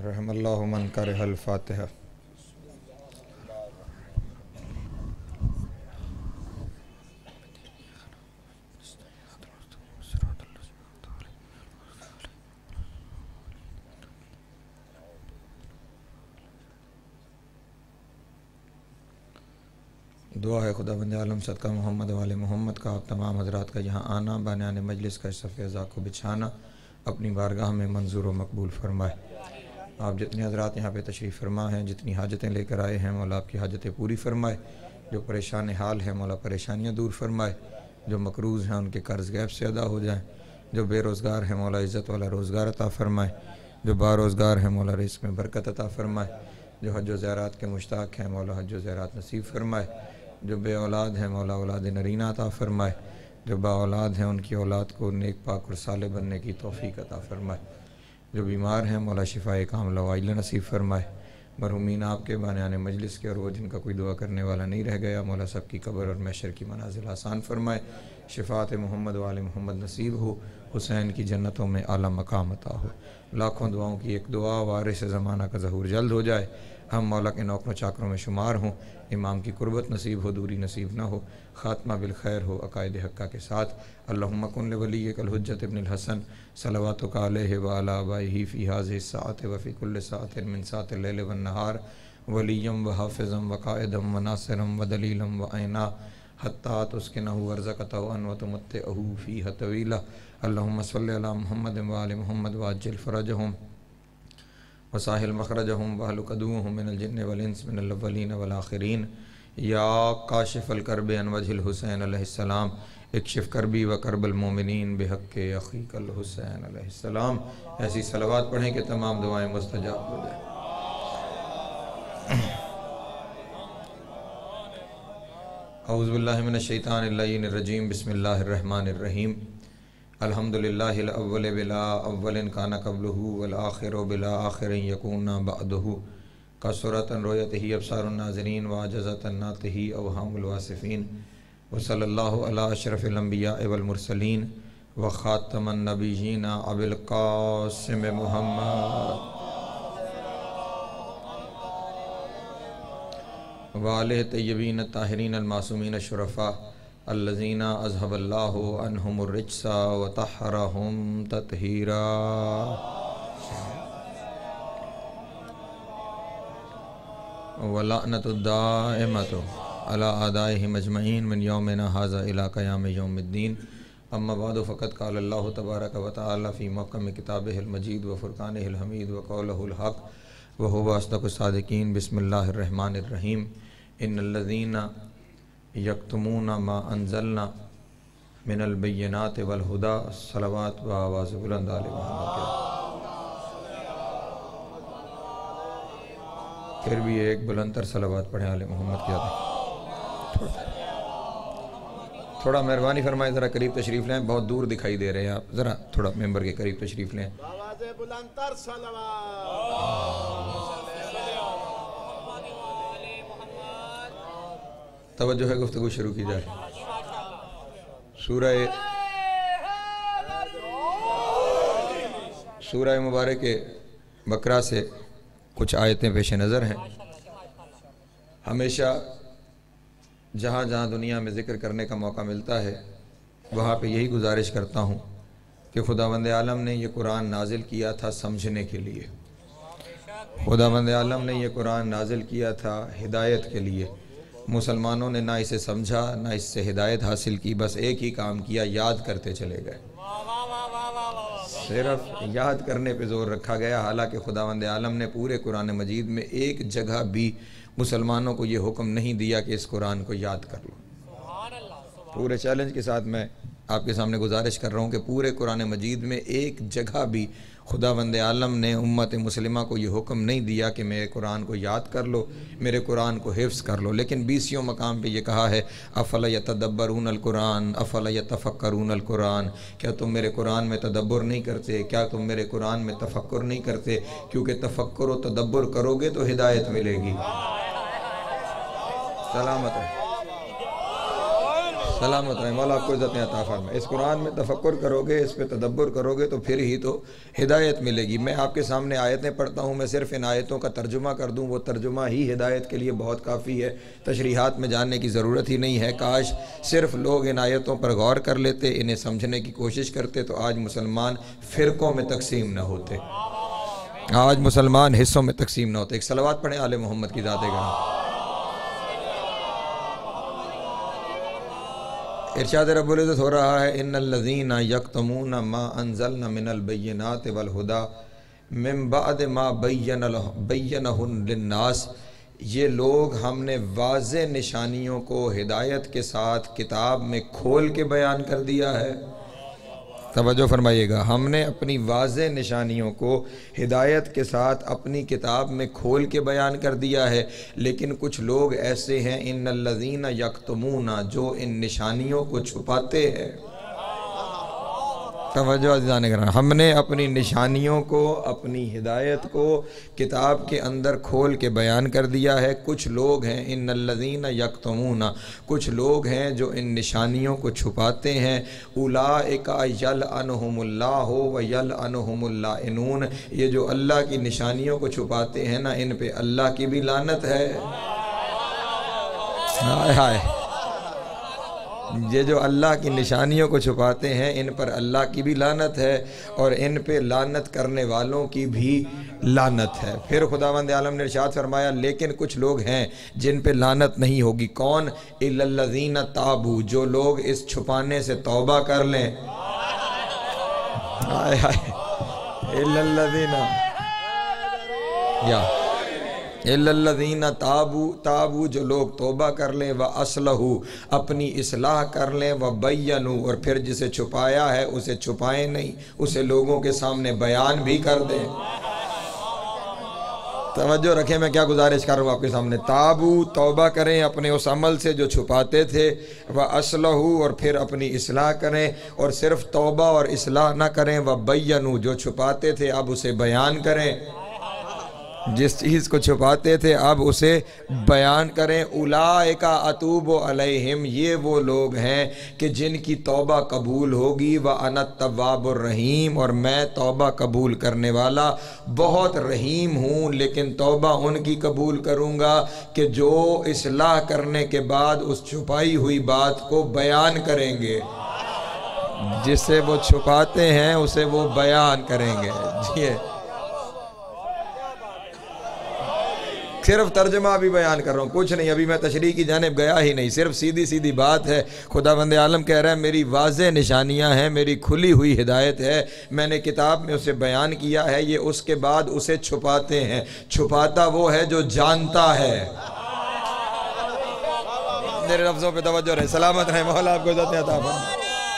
رحم اللہ من کرہ الفاتحہ۔ دعا ہے خدا بند عالم صدقہ محمد والے محمد کا آپ تمام حضرات کا یہاں آنا بانیان مجلس کا صف اعزاز کو بچھانا اپنی بارگاہ میں منظور و مقبول فرمائے۔ آپ جتنے حضرات یہاں پہ تشریف فرما ہیں، جتنی حاجتیں لے کر آئے ہیں، مولا آپ کی حاجتیں پوری فرمائے۔ جو پریشان حال ہیں مولا پریشانیاں دور فرمائے۔ جو مقروض ہیں ان کے قرض غیب سے ادا ہو جائیں۔ جو بے روزگار ہیں مولا عزت والا روزگار عطا فرمائے۔ جو باروزگار ہیں مولا رزق میں برکت عطا فرمائے۔ جو حج و زیارات کے مشتاق ہیں مولا حج و زیارات نصیب فرمائے۔ جو بے اولاد ہیں مولا اولاد نرینہ عطا فرمائے۔ جو با اولاد ہیں ان کی اولاد کو نیک پاک اور صالح بننے کی توفیق عطا فرمائے۔ جو بیمار ہیں مولا شفاء کاملہ وعاجلہ نصیب فرمائے۔ مرحومین آپ کے بانیان مجلس کے اور وہ جن کا کوئی دعا کرنے والا نہیں رہ گیا مولا سب کی قبر اور محشر کی منازل آسان فرمائے۔ شفاعت محمد وآل محمد نصیب ہو، حسین کی جنتوں میں اعلیٰ مقام عطا ہو۔ لاکھوں دعاؤں کی ایک دعا، وارث زمانہ کا ظہور جلد ہو جائے، ہم مولا کے نوکروں چاکروں میں شمار ہوں، امام کی قربت نصیب ہو، دوری نصیب نہ ہو، خاتمہ بالخیر ہو عقائد حقہ کے ساتھ۔ اللہم کن لولیک الحجۃ ابن الحسن صلواتک علیہ وعلی آبائہ فی ہذہ الساعۃ وفی کل ساعۃ من ساعات اللیل والنہار ولیا وحافظا وقائدا وناصرا ودلیلا وعینا حتی تسکنہ ورزقہ وتمتعہ فیہ طویلا۔ اللہم صلی علی محمد وآل محمد وعجل فرجہم وساہل مخرجہم واہلک عدوہم من الجن والانس من الاولین والآخرین۔ یا کاشف الکرب عن وجہ الحسین علیہ السلام اکشف کربی و کرب المومنین بحق اخیک الحسین علیہ السلام۔ ایسی صلوات پڑھیں کہ تمام دعائیں مستجاب ہو جائیں۔ اعوذ باللہ من الشیطان اللعین الرجیم، بسم اللہ الرحمن الرحیم۔ الحمدللہ الاول بلا اول کان قبلہ والآخر بلا آخر یکون بعدہ کثرت رؤیتہ ابصار الناظرین وعجزت ناطقہ اوہام الواصفین وصلی اللہ علی اشرف الانبیاء والمرسلین وخاتم النبیین ابی القاسم محمد وآلہ طیبین الطاہرین المعصومین الشرفاء الذین اذہب اللہ عنہم الرجس وطہرہم تطہیرا۔ وَلَعْنَةُ الدَّائِمَةُ عَلَىٰ أَعْدَائِهِمْ أَجْمَعِينَ مِنْ يَوْمِنَا هَٰذَا إِلَىٰ قِيَامِ يَوْمِ الدِّينِ۔ أَمَّا بَعْدُ فَقَدْ قَالَ اللَّهُ تَبَارَكَ وَتَعَالَىٰ فِي مُحْكَمِ كِتَابِهِ الْمَجِيدِ وَفُرْقَانِهِ الْحَمِيدِ وَقَوْلِهِ الْحَقُّ وَهُوَ أَصْدَقُ الصَّادِقِينَ۔ بسم اللہ الرحمن الرحیم۔ إِنَّ الَّذِينَ يَكْتُمُونَ مَا أَنزَلْنَا مِنَ الْبَيِّنَاتِ وَالْهُدَىٰ صلوات بآواز بلند آل محمد۔ پھر بھی ایک بلند تر صلوات پڑھیں آل محمد کی عادت۔ تھوڑا مہربانی فرمائیں، ذرا قریب تشریف لیں، بہت دور دکھائی دے رہے ہیں آپ، ذرا تھوڑا ممبر کے قریب تشریف لیں۔ آواز بلند تر صلوات۔ توجہ ہے، گفتگو شروع کی جائے۔ سورہ مبارک بقرہ سے کچھ آیتیں پیش نظر ہیں۔ ہمیشہ جہاں جہاں دنیا میں ذکر کرنے کا موقع ملتا ہے وہاں پہ یہی گزارش کرتا ہوں کہ خداوند عالم نے یہ قرآن نازل کیا تھا سمجھنے کے لیے۔ خداوند عالم نے یہ قرآن نازل کیا تھا ہدایت کے لیے۔ مسلمانوں نے نہ اسے سمجھا نہ اس سے ہدایت حاصل کی، بس ایک ہی کام کیا، یاد کرتے چلے گئے۔ صرف یاد کرنے پہ زور رکھا گیا، حالانکہ خداوند عالم نے پورے قرآن مجید میں ایک جگہ بھی مسلمانوں کو یہ حکم نہیں دیا کہ اس قرآن کو یاد کر لو۔ پورے چیلنج کے ساتھ میں آپ کے سامنے گزارش کر رہا ہوں کہ پورے قرآن مجید میں ایک جگہ بھی خداوند عالم نے امت مسلمہ کو یہ حکم نہیں دیا کہ میرے قرآن کو یاد کر لو، میرے قرآن کو حفظ کر لو، لیکن 20 مقام پہ یہ کہا ہے افلا یتدبرون القرآن افلا یتفکرون القرآن، کیا تم میرے قرآن میں تدبر نہیں کرتے، کیا تم میرے قرآن میں تفکر نہیں کرتے، کیونکہ تفکر و تدبر کرو گے تو ہدایت ملے گی۔ سلامت ہے، سلامت رہے، مولا آپ کو عزت عطا فرمائے۔ اس قرآن میں تفکر کرو گے، اس پہ تدبر کرو گے تو پھر ہی تو ہدایت ملے گی۔ میں آپ کے سامنے آیتیں پڑھتا ہوں، میں صرف ان آیتوں کا ترجمہ کر دوں، وہ ترجمہ ہی ہدایت کے لیے بہت کافی ہے، تشریحات میں جاننے کی ضرورت ہی نہیں ہے۔ کاش صرف لوگ ان آیتوں پر غور کر لیتے، انہیں سمجھنے کی کوشش کرتے تو آج مسلمان فرقوں میں تقسیم نہ ہوتے، آج مسلمان حصوں میں تقسیم نہ ہوتے۔ ایک صلوات پڑھیں آل محمد کی ذات گرامی۔ ارشاد رب العزت ہو رہا ہے، ان الذین یکتمون ما انزلنا من البینات والہدی من بعد ما بینہ للناس، یہ لوگ ہم نے واضح نشانیوں کو ہدایت کے ساتھ کتاب میں کھول کے بیان کر دیا ہے۔ توجہ فرمائیے گا، ہم نے اپنی واضح نشانیوں کو ہدایت کے ساتھ اپنی کتاب میں کھول کے بیان کر دیا ہے، لیکن کچھ لوگ ایسے ہیں ان الذین یکتمون، جو ان نشانیوں کو چھپاتے ہیں۔ توجہ عزیزان کرام، ہم نے اپنی نشانیوں کو، اپنی ہدایت کو کتاب کے اندر کھول کے بیان کر دیا ہے۔ کچھ لوگ ہیں ان الذین یکتمون، کچھ لوگ ہیں جو ان نشانیوں کو چھپاتے ہیں۔ اولئک یلعنہم اللہ ویلعنہم اللائنون، یہ جو اللہ کی نشانیوں کو چھپاتے ہیں نا، ان پہ اللہ کی بھی لعنت ہے۔ ہائے ہائے، یہ جو اللہ کی نشانیوں کو چھپاتے ہیں ان پر اللہ کی بھی لعنت ہے، اور ان پہ لعنت کرنے والوں کی بھی لعنت ہے۔ پھر خداوند عالم نے ارشاد فرمایا، لیکن کچھ لوگ ہیں جن پہ لعنت نہیں ہوگی۔ کون؟ الا الذین تابوا، جو لوگ اس چھپانے سے توبہ کر لیں۔ ہائے ہائے، الا الذین یا الا الذین تابوا، جو لوگ توبہ کر لیں، واصلحوا، اپنی اصلاح کر لیں، وبینوا، اور پھر جسے چھپایا ہے اسے چھپائیں نہیں، اسے لوگوں کے سامنے بیان بھی کر دیں۔ توجہ رکھیں، میں کیا گزارش کر رہا ہوں آپ کے سامنے۔ تابوا، توبہ کریں اپنے اس عمل سے جو چھپاتے تھے، واصلحوا، اور پھر اپنی اصلاح کریں، اور صرف توبہ اور اصلاح نہ کریں، وبینوا، جو چھپاتے تھے اب اسے بیان کریں، جس چیز کو چھپاتے تھے اب اسے بیان کریں۔ اولئک اتوب علیہم، یہ وہ لوگ ہیں کہ جن کی توبہ قبول ہوگی، وانا التواب الرحیم، اور میں توبہ قبول کرنے والا بہت رحیم ہوں۔ لیکن توبہ ان کی قبول کروں گا کہ جو اصلاح کرنے کے بعد اس چھپائی ہوئی بات کو بیان کریں گے، جسے وہ چھپاتے ہیں اسے وہ بیان کریں گے۔ جی صرف ترجمہ بھی بیان کر رہا ہوں، کچھ نہیں، ابھی میں تشریح کی جانب گیا ہی نہیں، صرف سیدھی سیدھی بات ہے۔ خداوند عالم کہہ رہا ہے میری واضح نشانیاں ہیں، میری کھلی ہوئی ہدایت ہے، میں نے کتاب میں اسے بیان کیا ہے، یہ اس کے بعد اسے چھپاتے ہیں۔ چھپاتا وہ ہے جو جانتا ہے۔ میرے لفظوں پہ توجہ رہے، سلامت رہے، مولا آپ کو عزت عطا فرمائے۔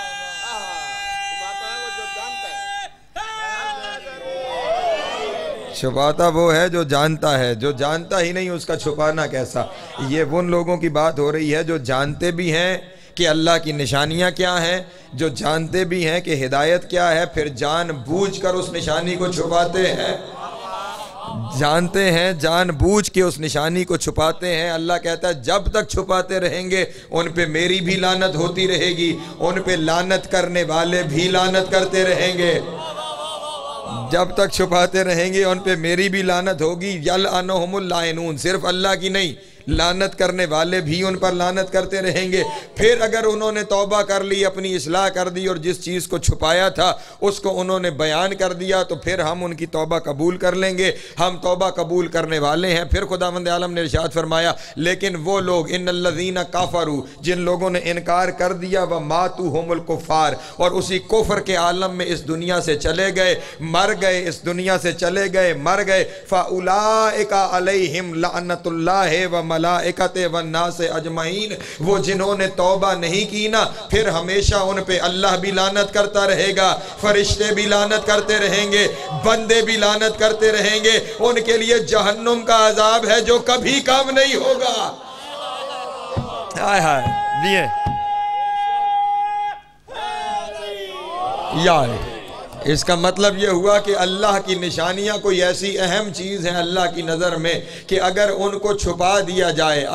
چھپاتا وہ ہے جو جانتا ہے، جو جانتا ہی نہیں اس کا چھپانا کیسا۔ یہ ان لوگوں کی بات ہو رہی ہے جو جانتے بھی ہیں کہ اللہ کی نشانیاں کیا ہیں، جو جانتے بھی ہیں کہ ہدایت کیا ہے، پھر جان بوجھ کر اس نشانی کو چھپاتے ہیں۔ جانتے ہیں، جان بوجھ کے اس نشانی کو چھپاتے ہیں۔ اللہ کہتا ہے جب تک چھپاتے رہیں گے ان پہ میری بھی لعنت ہوتی رہے گی، ان پہ لعنت کرنے والے بھی لعنت کرتے رہیں گے۔ جب تک چھپاتے رہیں گے ان پہ میری بھی لعنت ہوگی۔ یلعنہم اللائنون، صرف اللہ کی نہیں، لعنت کرنے والے بھی ان پر لعنت کرتے رہیں گے۔ پھر اگر انہوں نے توبہ کر لی، اپنی اصلاح کر دی، اور جس چیز کو چھپایا تھا اس کو انہوں نے بیان کر دیا، تو پھر ہم ان کی توبہ قبول کر لیں گے، ہم توبہ قبول کرنے والے ہیں۔ پھر خداوند عالم نے ارشاد فرمایا، لیکن وہ لوگ ان الذین کفروا، جن لوگوں نے انکار کر دیا، وماتوا هم الکفار، اور اسی کفر کے عالم میں اس دنیا سے چلے گئے، مر گئے، اس دنیا سے چلے گئے، مر گئے، فاولئک علیہم لعنت اللہ وملائکۃ والناس اجمعین، وہ جنہوں نے توبہ نہیں کی نا، پھر ہمیشہ ان پہ اللہ بھی لعنت کرتا رہے گا، فرشتے بھی لعنت کرتے رہیں گے، بندے بھی لعنت کرتے رہیں گے، ان کے لیے جہنم کا عذاب ہے جو کبھی کم نہیں ہوگا۔ ہائے ہائے، دیئے یا اس کا مطلب یہ ہوا کہ اللہ کی نشانیاں کوئی ایسی اہم چیز ہیں اللہ کی نظر میں کہ اگر ان کو چھپا دیا جائے،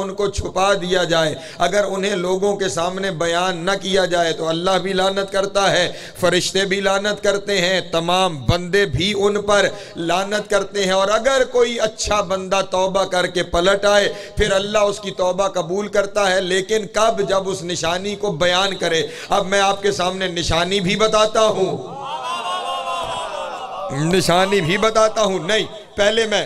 اگر انہیں لوگوں کے سامنے بیان نہ کیا جائے تو اللہ بھی لعنت کرتا ہے، فرشتے بھی لعنت کرتے ہیں، تمام بندے بھی ان پر لعنت کرتے ہیں۔ اور اگر کوئی اچھا بندہ توبہ کر کے پلٹ آئے پھر اللہ اس کی توبہ قبول کرتا ہے، لیکن کب؟ جب اس نشانی کو بیان کرے۔ اب میں آپ کے سامنے نشانی بھی بتاتا ہوں، نہیں پہلے میں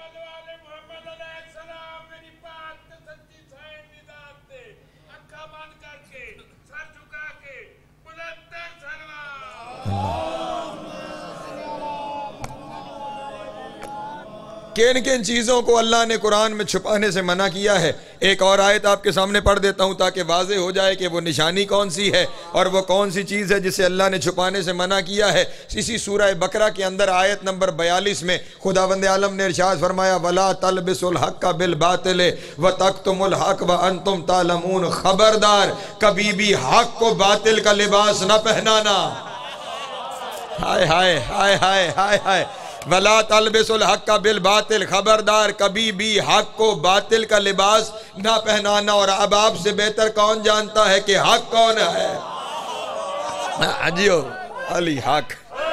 کن کن چیزوں کو اللہ نے قرآن میں چھپانے سے منع کیا ہے۔ ایک اور آیت آپ کے سامنے پڑھ دیتا ہوں تاکہ واضح ہو جائے کہ وہ نشانی کون سی ہے اور وہ کون سی چیز ہے جسے اللہ نے چھپانے سے منع کیا ہے۔ اسی سورہ بقرہ کے اندر آیت نمبر 42 میں خداوند عالم نے ارشاد فرمایا وَلَا تَلْبِسُوا الْحَقَّ بِالْبَاطِلِ وَتَكْتُمُوا الْحَقَّ وَأَنْتُمْ تَعْلَمُونَ، خبردار کبھی بھی حق کو باطل کا لباس نہ پہنانا۔ ہائے ہائے ہائے ہائے ہائے ہائے، وَلَا تَلْبِسُوا الْحَقَّ بِالْبَاطِلِ، خبردار کبھی بھی حق کو باطل کا لباس نہ پہنانا۔ اور اب آپ سے بہتر کون جانتا ہے کہ حق کون ہے؟ عجیو علی حق۔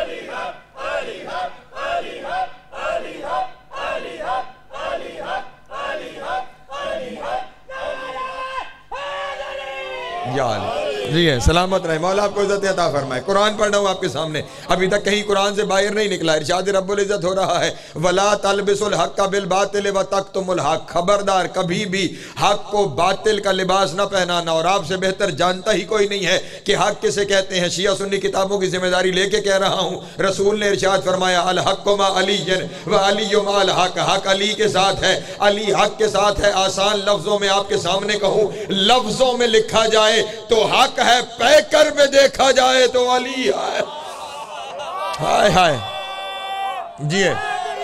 یا علی جی ہے، سلامت رہے، مولا آپ کو عزت عطا فرمائے۔ قرآن پڑھ رہا ہوں آپ کے سامنے، ابھی تک کہیں قرآن سے باہر نہیں نکلا، ارشاد رب العزت ہو رہا ہے وَلَا تَلْبِسُوا الْحَقَّ بِالْبَاطِلِ وَتَكْتُمُوا الْحَقَّ، خبردار کبھی بھی حق کو باطل کا لباس نہ پہنانا۔ اور آپ سے بہتر جانتا ہی کوئی نہیں ہے کہ حق کسے کہتے ہیں۔ شیعہ سنی کتابوں کی ذمہ داری لے کے کہہ رہا ہوں، رسول نے ارشاد فرمایا الحق مع علی وعلی مع الحق، حق علی کے ساتھ ہے، علی حق کے ساتھ ہے۔ آسان لفظوں میں آپ کے سامنے کہوں، لفظوں میں لکھا جائے تو حق ہے، پیکر میں دیکھا جائے تو علی ہے۔ ہائے ہائے جی ہے،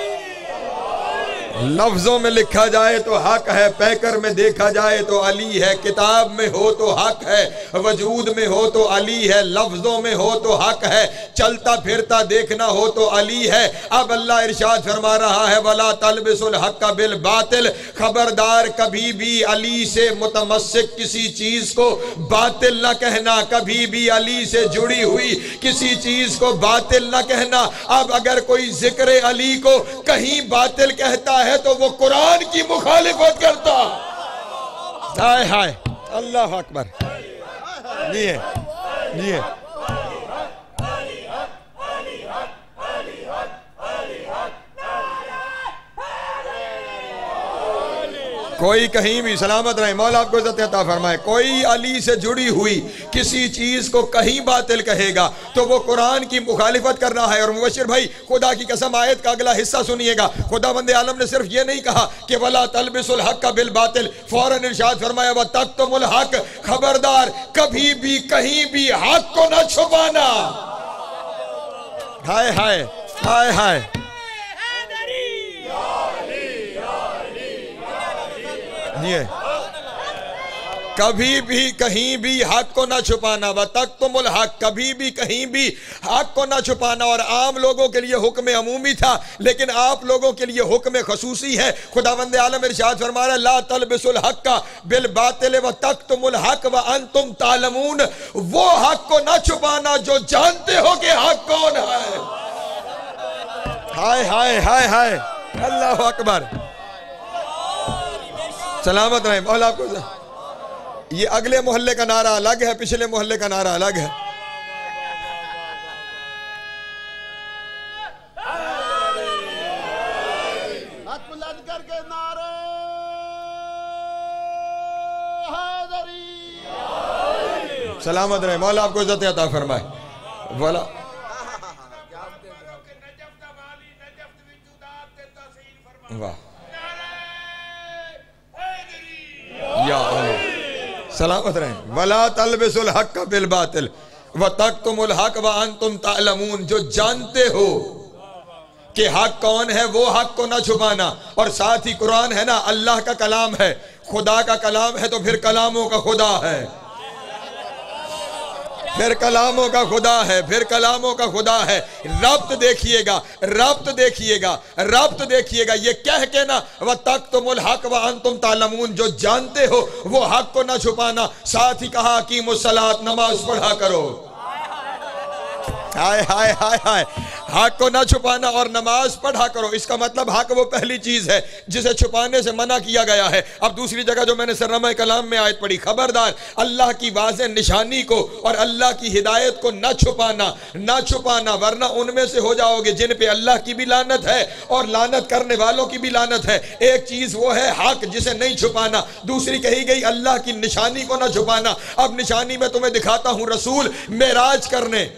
لفظوں میں لکھا جائے تو حق ہے، پیکر میں دیکھا جائے تو علی ہے، کتاب میں ہو تو حق ہے، وجود میں ہو تو علی ہے، لفظوں میں ہو تو حق ہے، چلتا پھرتا دیکھنا ہو تو علی ہے۔ اب اللہ ارشاد فرما رہا ہے وَلَا تَلْبِسُوا الْحَقَّ بِالْبَاطِلِ، خبردار کبھی بھی علی سے متمسک کسی چیز کو باطل نہ کہنا، کبھی بھی علی سے جڑی ہوئی کسی چیز کو باطل نہ کہنا۔ اب اگر کوئی ذکر علی کو کہیں باطل کہتا ہے تو وہ قرآن کی مخالفت کرتا۔ ہائے ہائے اللہ اکبر جی ہے جی ہے۔ کوئی کہیں بھی سلامت رہے، مولا آپ کو عزت عطا فرمائے، کوئی علی سے جڑی ہوئی کسی چیز کو کہیں باطل کہے گا تو وہ قرآن کی مخالفت کر رہا ہے۔ اور مبشر بھائی خدا کی قسم آیت کا اگلا حصہ سنیے گا، خداوند عالم نے صرف یہ نہیں کہا کہ وَلَا تَلْبِسُوا الْحَقَّ بِالْبَاطِلِ، فوراً ارشاد فرمایا وَتَكْتُمُوا الْحَقَّ، خبردار کبھی بھی کہیں بھی حق کو نہ چھپانا۔ ہائے ہائے ہائے ہائے کبھی بھی کہیں بھی حق کو نہ چھپانا، وَتَكْتُمُوا الْحَقَّ، کبھی بھی کہیں بھی حق کو نہ چھپانا۔ اور عام لوگوں کے لیے حکم عمومی تھا، لیکن آپ لوگوں کے لیے حکم خصوصی ہے۔ خداوند عالم ارشاد فرما رہا ہے لَا تَلْبِسُوا الْحَقَّ بِالْبَاطِلِ وَتَكْتُمُوا الْحَقَّ وَأَنْتُمْ تَعْلَمُونَ، وہ حق کو نہ چھپانا جو جانتے ہو کہ حق کون ہے۔ ہائے ہائے ہائے ہائے اللہ اکبر، سلامت رہے، مولا آپ کو۔ یہ اگلے محلے کا نعرہ الگ ہے، پچھلے محلے کا نعرہ الگ ہے۔ ہاتھ بلند کر کے نعرہ حیدری، سلامت رہے، مولا آپ کو عزت عطا فرمائے۔ والا واہ یا اللہ، سلامت رہیں۔ وَلَا تَلْبِسُوا الْحَقَّ بِالْبَاطِلِ وَتَكْتُمُوا الْحَقَّ وَأَنْتُمْ تَعْلَمُونَ، جو جانتے ہو کہ حق کون ہے وہ حق کو نہ چھپانا۔ اور ساتھ ہی قرآن ہے نا، اللہ کا کلام ہے، خدا کا کلام ہے تو پھر کلاموں کا خدا ہے۔ پھر کلاموں کا خدا ہے، پھر کلاموں کا خدا ہے۔ ربط دیکھیے گا، ربط دیکھیے گا، ربط دیکھیے گا۔ یہ کہہ کے نا وَتَكْتُمُ الْحَقَّ وَأَنْتُمْ تَعْلَمُونَ، جو جانتے ہو وہ حق کو نہ چھپانا، ساتھ ہی کہا اقیموا الصلاۃ، نماز پڑھا کرو۔ ہائے ہائے ہائے ہائے، حق کو نہ چھپانا اور نماز پڑھا کرو۔ اس کا مطلب حق وہ پہلی چیز ہے جسے چھپانے سے منع کیا گیا ہے۔ اب دوسری جگہ جو میں نے سرنامہ کلام میں آیت پڑھی، خبردار اللہ کی واضح نشانی کو اور اللہ کی ہدایت کو نہ چھپانا، نہ چھپانا، ورنہ ان میں سے ہو جاؤ گے جن پہ اللہ کی بھی لعنت ہے اور لعنت کرنے والوں کی بھی لعنت ہے۔ ایک چیز وہ ہے حق جسے نہیں چھپانا، دوسری کہی گئی اللہ کی نشانی کو نہ چھپانا۔ اب نشانی میں تمہیں دکھاتا ہوں، رسول معراج کرنے،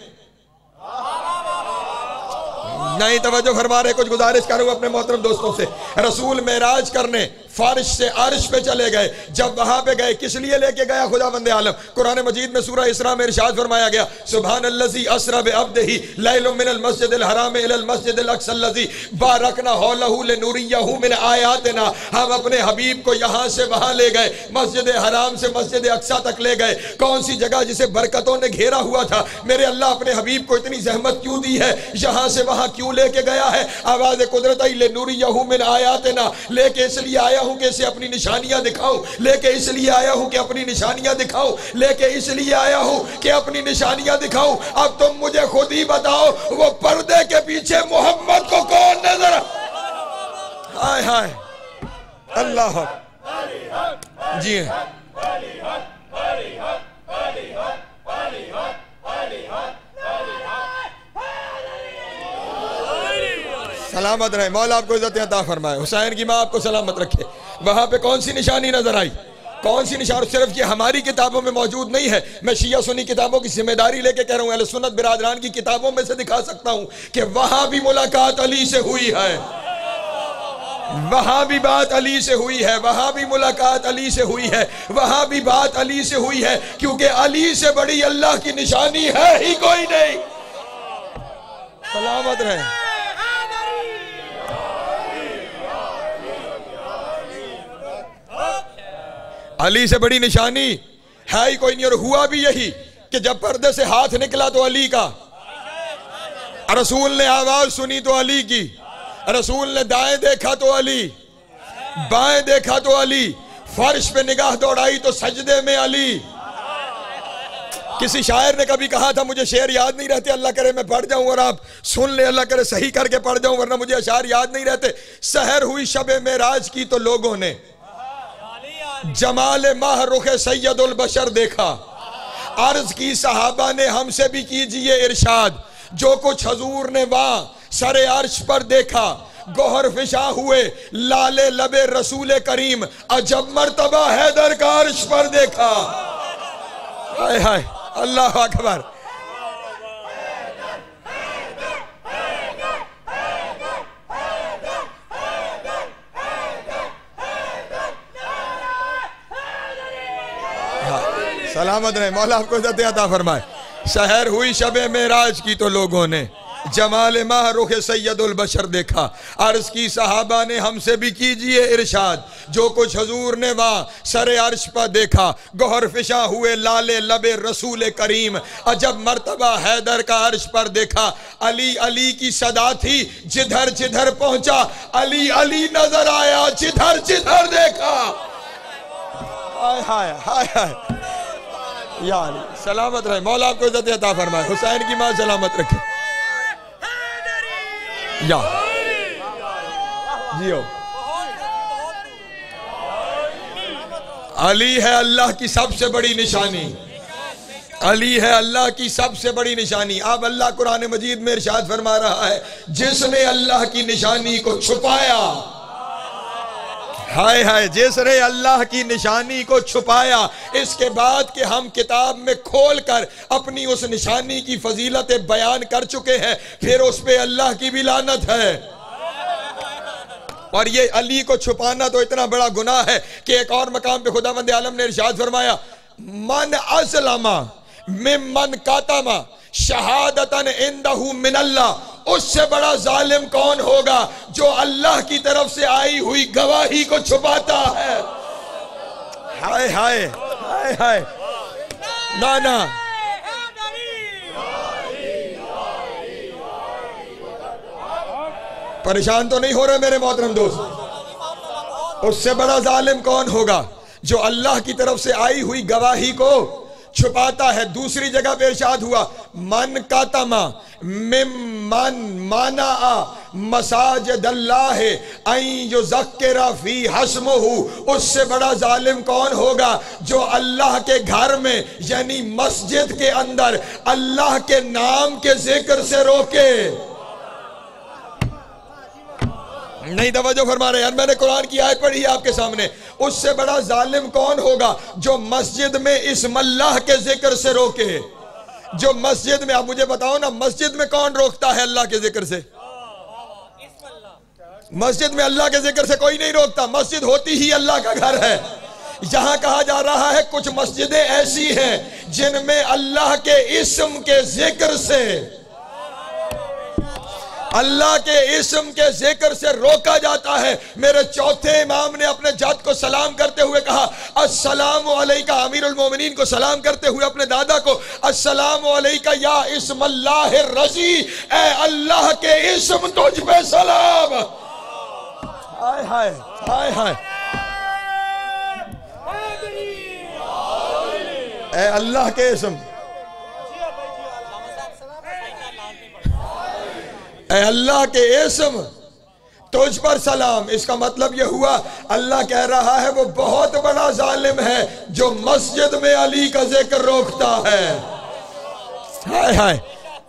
نہیں توجہ فرما رہے، کچھ گزارش کروں اپنے محترم دوستوں سے۔ رسول معراج کرنے فرش سے عرش پہ چلے گئے، جب وہاں پہ گئے کس لیے لے کے گیا خداوند عالم؟ قرآن مجید میں سورہ اسراء میں ارشاد فرمایا گیا، سبحان الذی اسری بعبدہ لیلا من المسجد الحرام الی المسجد الاقصی الذی بارکنا حولہ لنریہ من آیاتنا۔ ہم اپنے حبیب کو یہاں سے وہاں لے گئے، مسجد حرام سے مسجد اقصی تک لے گئے۔ کون سی جگہ جسے برکتوں نے گھیرا ہوا تھا؟ میرے اللہ اپنے حبیب کو اتنی زحمت کیوں دی ہے؟ یہاں سے وہاں کیوں لے کے گیا ہے؟ آواز قدرت لنریہ من آیاتنا، لے کے اس لیے آیا ہوں کہ اسے اپنی نشانیاں دکھاؤں، لے کے اس لیے آیا ہوں کہ اپنی نشانیاں دکھاؤں، لے کے اس لیے آیا ہوں کہ اپنی نشانیاں دکھاؤں۔ اب تم مجھے خود ہی بتاؤ، وہ پردے کے پیچھے محمد کو کون نظر؟ ہائے ہائے اللہ، جی ہیں سلامت رہے، مولا آپ کو عزت عطا فرمائے، حسین کی ماں آپ کو سلامت رکھے۔ وہاں پہ کون سی نشانی نظر آئی؟ کون سی نشانی؟ صرف یہ ہماری کتابوں میں موجود نہیں ہے، میں شیعہ سنی کتابوں کی ذمہ داری لے کے کہہ رہا ہوں، اہل سنت برادران کی کتابوں میں سے دکھا سکتا ہوں کہ وہاں بھی ملاقات علی سے ہوئی ہے، وہاں بھی بات علی سے ہوئی ہے، وہاں بھی ملاقات علی سے ہوئی ہے، وہاں بھی بات علی سے ہوئی ہے، کیونکہ علی سے بڑی اللہ کی نشانی ہے ہی کوئی نہیں۔ سلامت رہے۔ علی سے بڑی نشانی ہے ہی کوئی نہیں، اور ہوا بھی یہی کہ جب پردے سے ہاتھ نکلا تو علی کا، رسول نے آواز سنی تو علی کی، رسول نے دائیں دیکھا تو علی، بائیں دیکھا تو علی، فرش پہ نگاہ دوڑائی تو سجدے میں علی۔ کسی شاعر نے کبھی کہا تھا، مجھے شعر یاد نہیں رہتے، اللہ کرے میں پڑھ جاؤں اور آپ سن لے، اللہ کرے صحیح کر کے پڑھ جاؤں ورنہ مجھے اشعار یاد نہیں رہتے۔ سحر ہوئی شب معراج کی تو لوگوں نے جمال ماہ رخ سید البشر دیکھا، عرض کی صحابہ نے ہم سے بھی کیجئے ارشاد، جو کچھ حضور نے وہاں سر عرش پر دیکھا، گوہر فشاں ہوئے لالے لب رسول کریم، عجب مرتبہ حیدر کا عرش پر دیکھا۔ ہائے ہائے اللہ اکبر۔ سلامت رہے، مولا آپ کو عزت عطا فرمائے۔ سحر ہوئی شب معراج کی تو لوگوں نے جمال ماہ رخ سید البشر دیکھا، عرض کی صحابہ نے ہم سے بھی کیجئے ارشاد، جو کچھ حضور نے وہاں سر عرش پر دیکھا، گوہر فشاں ہوئے لالے لب رسول کریم، عجب مرتبہ حیدر کا عرش پر دیکھا۔ علی علی کی صدا تھی، جدھر جدھر پہنچا علی علی نظر آیا، جدھر جدھر دیکھا۔ ہائے ہائے ہائے ہائے یا علی، سلامت رہے، مولا آپ کو عزت عطا فرمائے، حسین کی ماں سلامت رکھے۔ یا جیو، علی ہے اللہ کی سب سے بڑی نشانی، علی ہے اللہ کی سب سے بڑی نشانی۔ اب اللہ قرآن مجید میں ارشاد فرما رہا ہے، جس نے اللہ کی نشانی کو چھپایا، ہائے ہائے، جس نے اللہ کی نشانی کو چھپایا، اس کے بعد کہ ہم کتاب میں کھول کر اپنی اس نشانی کی فضیلت بیان کر چکے ہیں، پھر اس پہ اللہ کی بھی لعنت ہے۔ اور یہ علی کو چھپانا تو اتنا بڑا گناہ ہے کہ ایک اور مقام پہ خداوند عالم نے ارشاد فرمایا، من اسلم ممن کاتم شہادتن عندہ من اللہ، اس سے بڑا ظالم کون ہوگا جو اللہ کی طرف سے آئی ہوئی گواہی کو چھپاتا ہے۔ ہائے ہائے ہائے ہائے، نانا परेशान तो नहीं हो रहे मेरे मोहतरम दोस्त? उससे बड़ा जालिम कौन होगा जो अल्लाह की तरफ से आई हुई गवाही को छुपाता है। दूसरी जगह पे इरशाद हुआ मन का तमा मिम्मन माना मसाजिद अल्लाह अन युज़क्किरा फी हस्मुहु। उससे बड़ा जालिम कौन होगा जो अल्लाह के घर में यानी मस्जिद के अंदर अल्लाह के नाम के जिक्र से रोके। नहीं तवज्जो फरमा रहे यार, मैंने कुरान की आयत पढ़ी है आपके सामने। उससे बड़ा जालिम कौन होगा जो मस्जिद में इस्मल्लाह के जिक्र से रोके। जो मस्जिद में, आप मुझे बताओ ना, मस्जिद में कौन रोकता है अल्लाह के जिक्र से? मस्जिद में अल्लाह के जिक्र से कोई नहीं रोकता। मस्जिद होती ही अल्लाह का घर है। यहां कहा जा रहा है कुछ मस्जिदें ऐसी हैं जिनमें अल्लाह के इस्म के जिक्र से, अल्लाह के इस्म के जिक्र से रोका जाता है। मेरे चौथे इमाम ने अपने जद को सलाम करते हुए कहा अस्सलामु अलैका, अमीरुल मोमिनीन को सलाम करते हुए अपने दादा को अस्सलामु अलैका या इस्मल्लाहिर रजी, ए अल्लाह के इस्म तुझ पे सलाम। हाय हाय हाय हाय, ए अल्लाह के इस्म, ए अल्लाह के इस्म तुझ पर सलाम। इसका मतलब यह हुआ अल्लाह कह रहा है वो बहुत बड़ा जालिम है जो मस्जिद में अली का जिक्र रोकता है। हाय हाय,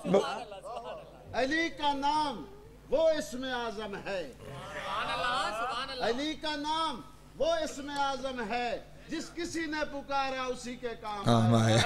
अली का नाम वो इस्म आजम है, अली का नाम वो इस्म आजम है, जिस किसी ने पुकारा उसी के काम आया।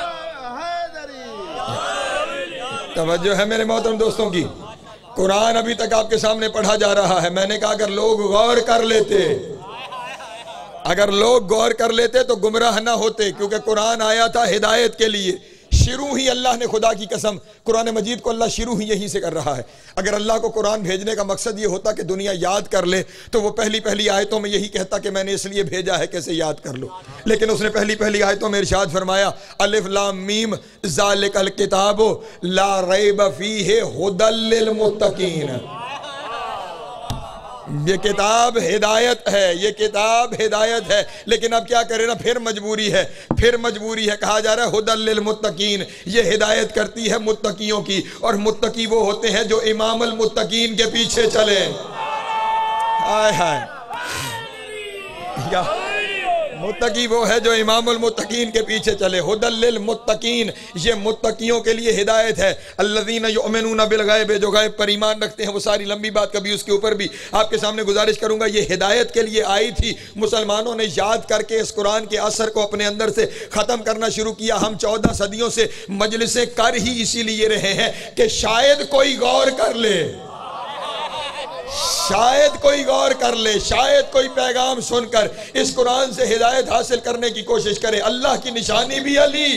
तवज्जो है मेरे मोहतरम दोस्तों की। कुरान अभी तक आपके सामने पढ़ा जा रहा है। मैंने कहा अगर लोग गौर कर लेते, अगर लोग गौर कर लेते तो गुमराह ना होते, क्योंकि कुरान आया था हिदायत के लिए। शुरू ही अल्लाह ने, खुदा की कसम, कुरान मजीद को अल्लाह शुरू ही यहीं से कर रहा है। अगर अल्लाह को कुरान भेजने का मकसद ये होता कि दुनिया याद कर ले तो वो पहली पहली आयतों में यही कहता कि मैंने इसलिए भेजा है कैसे याद कर लो। लेकिन उसने पहली पहली आयतों में इरशाद फरमाया अलिफ लाम मीम ज़ालिकल किताबु ला रैब फीहि हुदल लिल मुत्तकीन। ये किताब हिदायत है, ये किताब हिदायत है। लेकिन अब क्या करें ना, फिर मजबूरी है, फिर मजबूरी है। कहा जा रहा है हुदल लिल मुत्तकीन, ये हिदायत करती है मुत्तकियों की, और मुत्तकी वो होते हैं जो इमामुल मुत्तकीन के पीछे चले। हाय हाय, मुत्तकी वो है जो इमामुल मुत्तकीन के पीछे चले। हुदल लिल मुत्तकीन, ये मुत्तकियों के लिए हिदायत है। अल्लज़ीना युमिनूना बिल गैब, जो गैब पर ईमान रखते हैं। वो सारी लंबी बात कभी उसके ऊपर भी आपके सामने गुजारिश करूंगा। ये हिदायत के लिए आई थी। मुसलमानों ने याद करके इस कुरान के असर को अपने अंदर से ख़त्म करना शुरू किया। हम 14 सदियों से मजलिसें कर ही इसीलिए रहे हैं कि शायद कोई गौर कर ले, शायद कोई गौर कर ले, शायद कोई पैगाम सुनकर इस कुरान से हिदायत हासिल करने की कोशिश करे। अल्लाह की निशानी भी अली,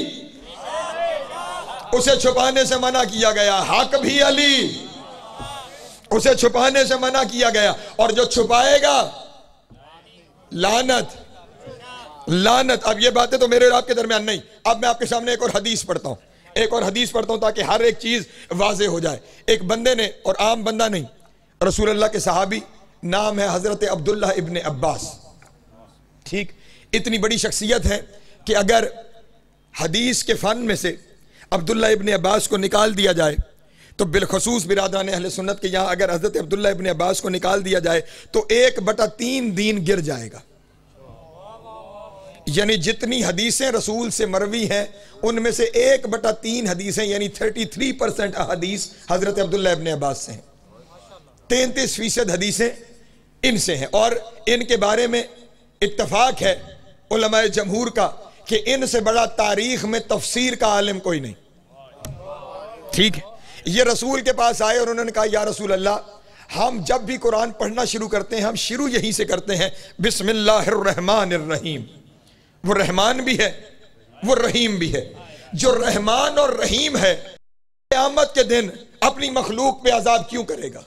उसे छुपाने से मना किया गया। हक भी अली, उसे छुपाने से मना किया गया। और जो छुपाएगा लानत, लानत। अब ये बातें तो मेरे और आपके दरमियान नहीं। अब मैं आपके सामने एक और हदीस पढ़ता हूं, एक और हदीस पढ़ता हूं ताकि हर एक चीज वाज़ेह हो जाए। एक बंदे ने, और आम बंदा नहीं, रसूल अल्लाह के सहाबी, नाम है हजरत अब्दुल्लाह इब्ने अब्बास। ठीक, इतनी बड़ी शख्सियत है कि अगर हदीस के फन में से अब्दुल्लाह इब्ने अब्बास को निकाल दिया जाए तो बिलखसूस बिरादरान अहले सुन्नत के यहाँ अगर हजरत अब्दुल्लाह इब्ने अब्बास को निकाल दिया जाए तो 1/3 दीन गिर जाएगा। यानी जितनी हदीसें रसूल से मरवी हैं उनमें से 1/3 हदीसें यानी 33% हदीस हजरत अब्दुल्लाह इब्ने अब्बास से हैं। 33% हदीसें इनसे हैं। और इनके बारे में इत्तफाक है उलमाए जमहूर का कि इनसे बड़ा तारीख में तफसीर का आलिम कोई नहीं। ठीक है, ये रसूल के पास आए और उन्होंने कहा या रसूल अल्लाह, हम जब भी कुरान पढ़ना शुरू करते हैं हम शुरू यहीं से करते हैं बिस्मिल्लाहिर्रहमानिर्रहीम। वो रहमान भी है, वो रहीम भी है। जो रहमान और रहीम है क़यामत के दिन अपनी मखलूक पे अज़ाब क्यों करेगा?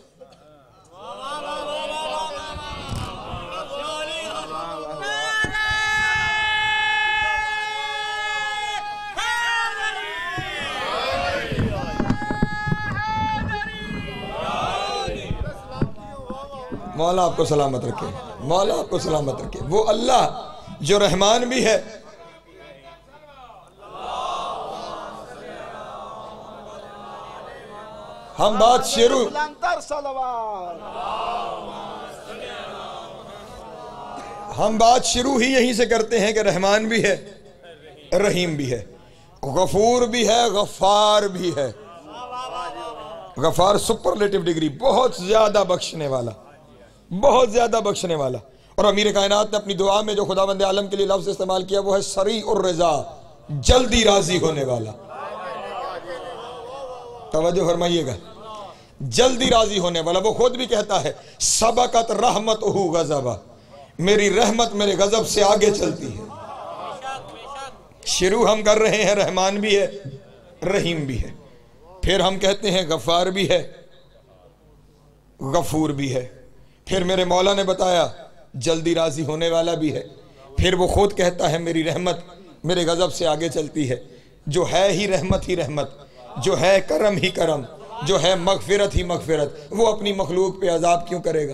مولا آپ کو سلامت رکھے، مولا آپ کو سلامت رکھے۔ وہ اللہ جو رحمان بھی ہے، ہم بات شروع بلندتر صلوات۔ ہم بات شروع ہی یہیں سے کرتے ہیں کہ رحمان بھی ہے، رحیم بھی ہے، غفور بھی ہے، غفار بھی ہے۔ غفار سپرلیٹو ڈگری، بہت زیادہ بخشنے والا، بہت زیادہ بخشنے والا۔ اور امیر کائنات نے اپنی دعا میں جو خداوند عالم کے لیے لفظ استعمال کیا وہ ہے سریع الرضا، جلدی راضی ہونے والا۔ توجہ فرمائیے گا، جلدی راضی ہونے والا۔ وہ خود بھی کہتا ہے سبقت رحمتہ غضبہ، میری رحمت میرے غضب سے آگے چلتی ہے۔ شروع ہم کر رہے ہیں رحمان بھی ہے، رحیم بھی ہے، پھر ہم کہتے ہیں غفار بھی ہے، غفور بھی ہے، پھر میرے مولا نے بتایا جلدی راضی ہونے والا بھی ہے، پھر وہ خود کہتا ہے میری رحمت میرے غضب سے آگے چلتی ہے۔ جو ہے ہی رحمت ہی رحمت، جو ہے کرم ہی کرم، جو ہے مغفرت ہی مغفرت، وہ اپنی مخلوق پہ عذاب کیوں کرے گا؟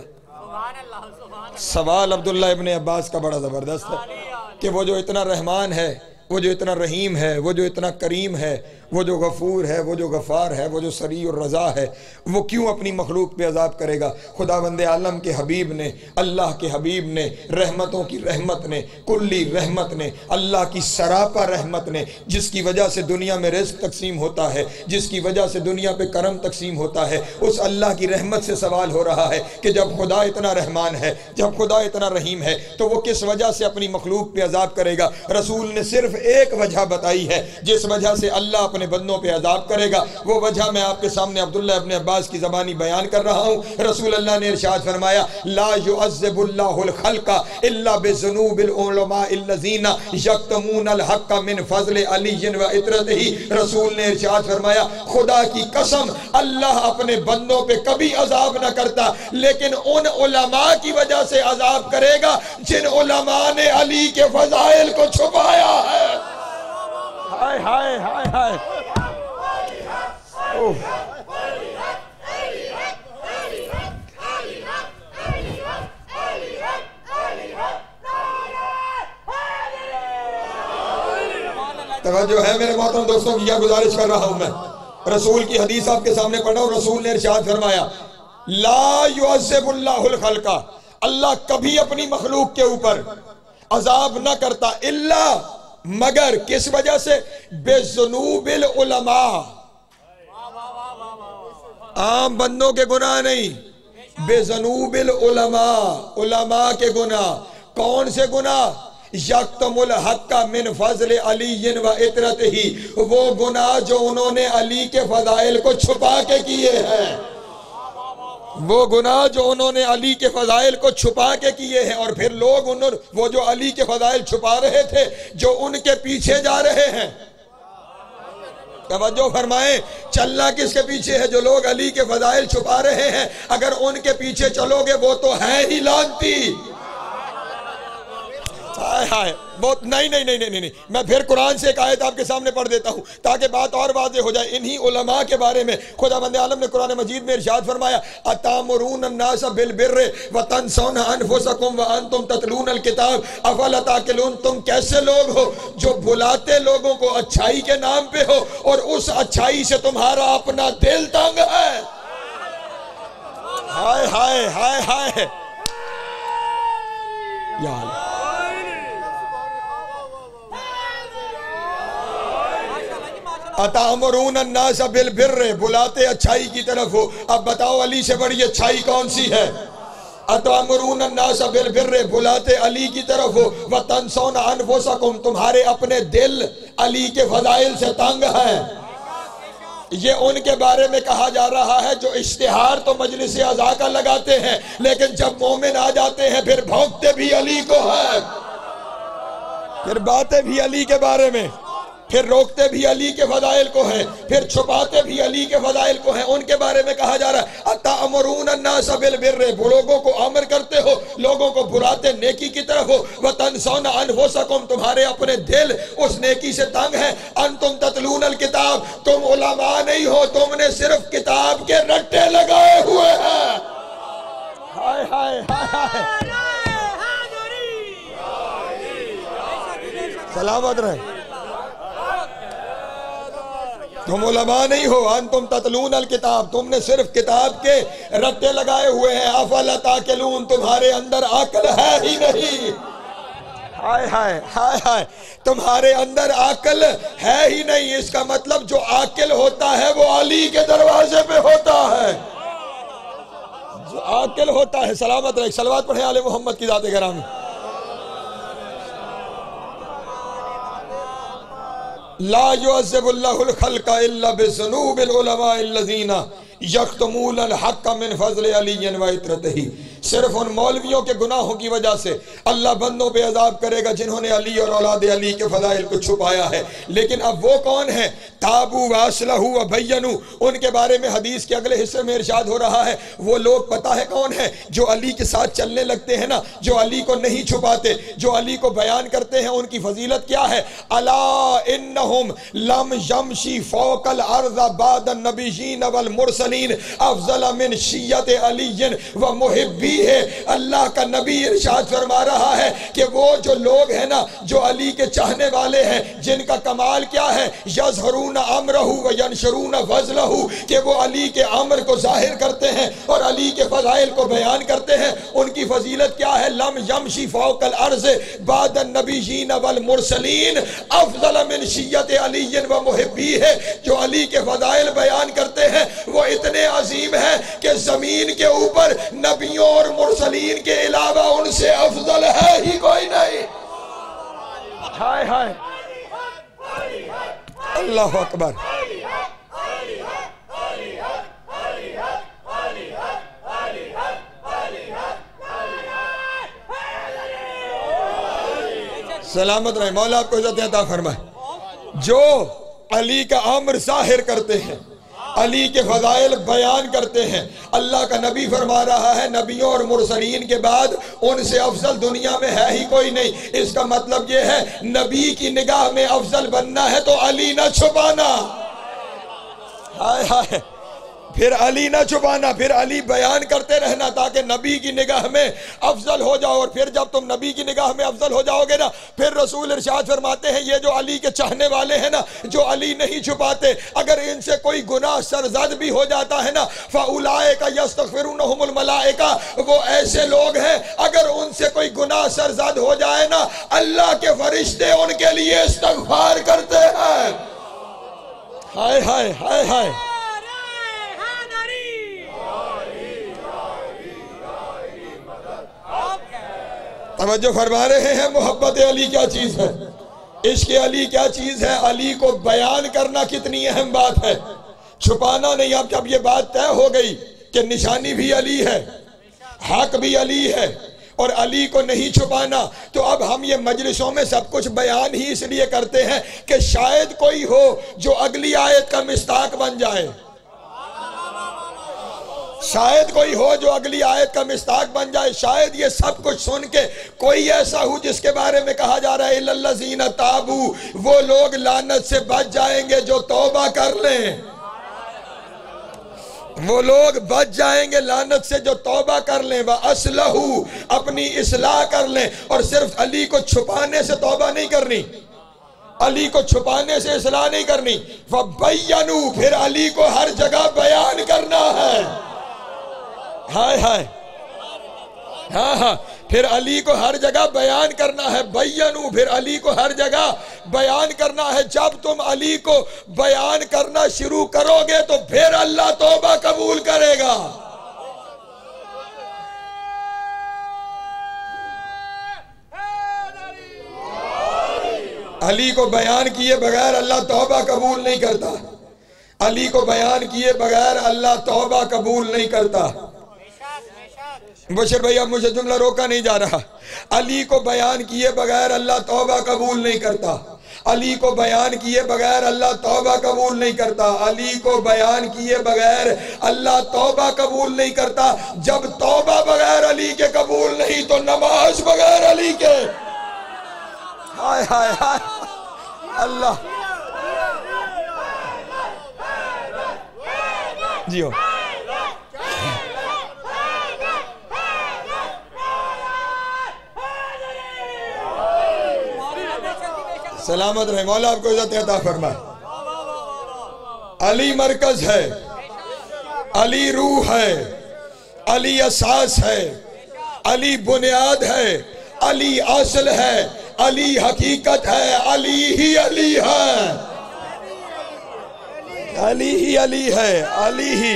سوال عبداللہ ابن عباس کا بڑا زبردست ہے کہ وہ جو اتنا رحمان ہے، وہ جو اتنا رحیم ہے، وہ جو اتنا کریم ہے، وہ جو غفور ہے، وہ جو غفار ہے، وہ جو سریع الرضا ہے، وہ کیوں اپنی مخلوق پہ عذاب کرے گا؟ خداوند عالم کے حبیب نے، اللہ کے حبیب نے، رحمتوں کی رحمت نے، کلی رحمت نے، اللہ کی سراپا رحمت نے، جس کی وجہ سے دنیا میں رزق تقسیم ہوتا ہے، جس کی وجہ سے دنیا پہ کرم تقسیم ہوتا ہے، اس اللہ کی رحمت سے سوال ہو رہا ہے کہ جب خدا اتنا رحمان ہے، جب خدا اتنا رحیم ہے، تو وہ کس وجہ سے اپنی مخلوق پہ عذاب کرے گا؟ رسول نے صرف ایک وجہ بتائی ہے جس وجہ سے اللہ اپنے بندوں پہ عذاب کرے گا۔ وہ وجہ میں آپ کے سامنے عبداللہ ابن عباس کی زبانی بیان کر رہا ہوں۔ رسول اللہ نے ارشاد فرمایا لا يعذب اللہ الخلق الا بذنوب العلماء الذین یکتمون الحق من فضل علی و عطرتہ۔ رسول نے ارشاد فرمایا خدا کی قسم اللہ اپنے بندوں پہ کبھی عذاب نہ کرتا، لیکن ان علماء کی وجہ سے عذاب کرے گا جن علماء نے علی کے فضائل کو چھپایا ہے۔ ہائے ہائے ہائے ہائے، توجہ ہے میرے محترم دوستوں کی، یہ گزارش کر رہا ہوں میں، رسول کی حدیث آپ کے سامنے پڑھا ہوں۔ رسول نے ارشاد فرمایا لا يعذب اللہ الخلق، اللہ کبھی اپنی مخلوق کے اوپر عذاب نہ کرتا الا مگر کس وجہ سے؟ بذنوب العلماء، عام بندوں کے گناہ نہیں، بذنوب العلماء، علماء کے گناہ۔ کون سے گناہ؟ یکتم الحق من فضل علی و عطرتہ، وہ گناہ جو انہوں نے علی کے فضائل کو چھپا کے کیے ہیں، وہ گناہ جو انہوں نے علی کے فضائل کو چھپا کے کیے ہیں۔ اور پھر لوگ وہ جو علی کے فضائل چھپا رہے تھے، جو ان کے پیچھے جا رہے ہیں، توجہ فرمائیں، چلنا کس کے پیچھے ہے؟ جو لوگ علی کے فضائل چھپا رہے ہیں، اگر ان کے پیچھے چلو گے وہ تو ہے ہی لعنتی۔ بہت نہیں، میں پھر قرآن سے ایک آیت آپ کے سامنے پڑھ دیتا ہوں تاکہ بات اور واضح ہو جائے۔ انہی علماء کے بارے میں خداوند عالم نے قرآن مجید میں ارشاد فرمایا اتامرون الناس بالبر وتنسون انفسکم وانتم تتلون الکتاب افلا تعقلون، تم کیسے لوگ ہو جو بلاتے لوگوں کو اچھائی کے نام پہ ہو اور اس اچھائی سے تمہارا اپنا دل تنگ ہے۔ ہائے ہائے ہائے ہائے، یا اللہ، اتامرون الناس بالبر، بلاتے اچھائی کی طرف ہو۔ اب بتاؤ علی سے بڑی اچھائی کون سی ہے؟ اتامرون الناس بالبر، بلاتے علی کی طرف ہو، وتنسون انفسکم، تمہارے اپنے دل علی کے فضائل سے تنگ ہیں۔ یہ ان کے بارے میں کہا جا رہا ہے جو اشتہار تو مجلس عزا کا لگاتے ہیں، لیکن جب مومن آ جاتے ہیں پھر بھونکتے بھی علی کو ہیں، پھر باتیں بھی علی کے بارے میں، پھر روکتے بھی علی کے فضائل کو ہیں، پھر چھپاتے بھی علی کے فضائل کو ہیں۔ ان کے بارے میں کہا جا رہا ہے اتامرون الناس بالبر، لوگوں کو امر کرتے ہو، لوگوں کو بلاتے نیکی کی طرف ہو، وتنسون انفسکم، تمہارے اپنے دل اس نیکی سے تنگ ہیں، انتم تتلون الکتاب، تم علماء نہیں ہو، تم نے صرف کتاب کے رٹے لگائے ہوئے ہیں۔ ہائے ہائے سلامت رہے. تم علماء نہیں ہو، انتم تتلون الکتاب، تم نے صرف کتاب کے رٹے لگائے ہوئے ہیں. افلا تاکلون، تمہارے اندر عقل ہے ہی نہیں. ہائے ہائے ہائے ہائے، تمہارے اندر عقل ہے ہی نہیں. اس کا مطلب جو عاقل ہوتا ہے وہ علی کے دروازے پہ ہوتا ہے. جو عاقل ہوتا ہے. سلامت رہے. صلوات پڑھیں آل محمد کی ذات گرامی. لا يعذب الله الخلق الا بذنوب العلماء الذين یکتمون الحق من فضل علی و عطرتہ. صرف ان مولویوں کے گناہوں کی وجہ سے اللہ بندوں پہ عذاب کرے گا جنہوں نے علی اور اولاد علی کے فضائل کو چھپایا ہے. لیکن اب وہ کون ہیں؟ تابو واصلحوا وبینوا. ان کے بارے میں حدیث کے اگلے حصے میں ارشاد ہو رہا ہے وہ لوگ پتہ ہے کون ہیں؟ جو علی کے ساتھ چلنے لگتے ہیں نا، جو علی کو نہیں چھپاتے، جو علی کو بیان کرتے ہیں. ان کی فضیلت کیا ہے؟ الا انہم لم یمشی فوق الارض بعد النبیین والمرسلین افضل من شیعت علی و محبی ہے. اللہ کا نبی ارشاد فرما رہا ہے کہ وہ جو لوگ ہیں نا، جو علی کے چاہنے والے ہیں، جن کا کمال کیا ہے؟ یظہرون امرہ و ینشرون فضلہ، کہ وہ علی کے امر کو ظاہر کرتے ہیں اور علی کے فضائل کو بیان کرتے ہیں. ان کی فضیلت کیا ہے؟ لم یمشی فوق الارض بعد النبیین والمرسلین افضل من شیعت علی و محبی ہے. جو علی کے فضائل بیان کرتے ہیں وہ اتنے عظیم ہیں کہ زمین کے اوپر نبیوں اور مرسلین کے علاوہ ان سے افضل ہے ہی کوئی نہیں. ہائے ہائے اللہ اکبر. سلامت رہے. مولا آپ کو عزت عطا فرمائے. جو علی کا امر ظاہر کرتے ہیں، علی کے فضائل بیان کرتے ہیں، اللہ کا نبی فرما رہا ہے نبیوں اور مرسلین کے بعد ان سے افضل دنیا میں ہے ہی کوئی نہیں. اس کا مطلب یہ ہے نبی کی نگاہ میں افضل بننا ہے تو علی نہ چھپانا. ہائے ہائے، پھر علی نہ چھپانا، پھر علی بیان کرتے رہنا تاکہ نبی کی نگاہ میں افضل ہو جاؤ. اور پھر جب تم نبی کی نگاہ میں افضل ہو جاؤ گے نا، پھر رسول ارشاد فرماتے ہیں یہ جو علی کے چاہنے والے ہیں نا، جو علی نہیں چھپاتے، اگر ان سے کوئی گناہ سرزد بھی ہو جاتا ہے نا، فَأُولَئِكَ يَسْتَغْفِرُونَهُمُ الْمَلَائِكَةُ، وہ ایسے لوگ ہیں اگر ان سے کوئی گناہ سرزد ہو جائے نا، اللہ کے فرشتے ان کے لیے استغفار کرتے ہیں. ہائے ہائے ہائے ہائے. توجہ فرما رہے ہیں. محبت علی کیا چیز ہے؟ عشق علی کیا چیز ہے؟ علی کو بیان کرنا کتنی اہم بات ہے، چھپانا نہیں. اب جب یہ بات طے ہو گئی کہ نشانی بھی علی ہے، حق بھی علی ہے اور علی کو نہیں چھپانا، تو اب ہم یہ مجلسوں میں سب کچھ بیان ہی اس لیے کرتے ہیں کہ شاید کوئی ہو جو اگلی آیت کا مصداق بن جائے. شاید کوئی ہو جو اگلی آیت کا مصداق بن جائے. شاید یہ سب کچھ سن کے کوئی ایسا ہو جس کے بارے میں کہا جا رہا ہے اِلَّا الَّذِينَ تَابُوا، وہ لوگ لعنت سے بچ جائیں گے جو توبہ کر لیں. وہ لوگ بچ جائیں گے لعنت سے جو توبہ کر لیں. وَأَصْلَحُوا، اپنی اصلاح کر لیں. اور صرف علی کو چھپانے سے توبہ نہیں کرنی، علی کو چھپانے سے اصلاح نہیں کرنی. وَبَيَّنُوا، پھر علی کو ہر جگہ بیان کرنا ہے. ہائے ہائے ہاں ہاں، پھر علی کو ہر جگہ بیان کرنا ہے. بینو، پھر علی کو ہر جگہ بیان کرنا ہے. جب تم علی کو بیان کرنا شروع کرو گے تو پھر اللہ توبہ قبول کرے گا. علی کو بیان کیے بغیر اللہ توبہ قبول نہیں کرتا. علی کو بیان کیے بغیر اللہ توبہ قبول نہیں کرتا. بشر بھائی اب مجھے جملہ روکا نہیں جا رہا. علی کو بیان کیے بغیر اللہ توبہ قبول نہیں کرتا. علی کو بیان کیے بغیر اللہ توبہ قبول نہیں کرتا. علی کو بیان کیے بغیر اللہ توبہ قبول نہیں کرتا. جب توبہ بغیر علی کے قبول نہیں تو نماز بغیر علی کے. ہائے ہائے ہائے اللہ. सलामत रहे, मौला आपको इज्जत अता फरमाए। अली मरकज है, अली रूह है, अली असास है, अली बुनियाद है, अली असल है, अली हकीकत है, अली ही अली है, अली ही अली है, अली ही।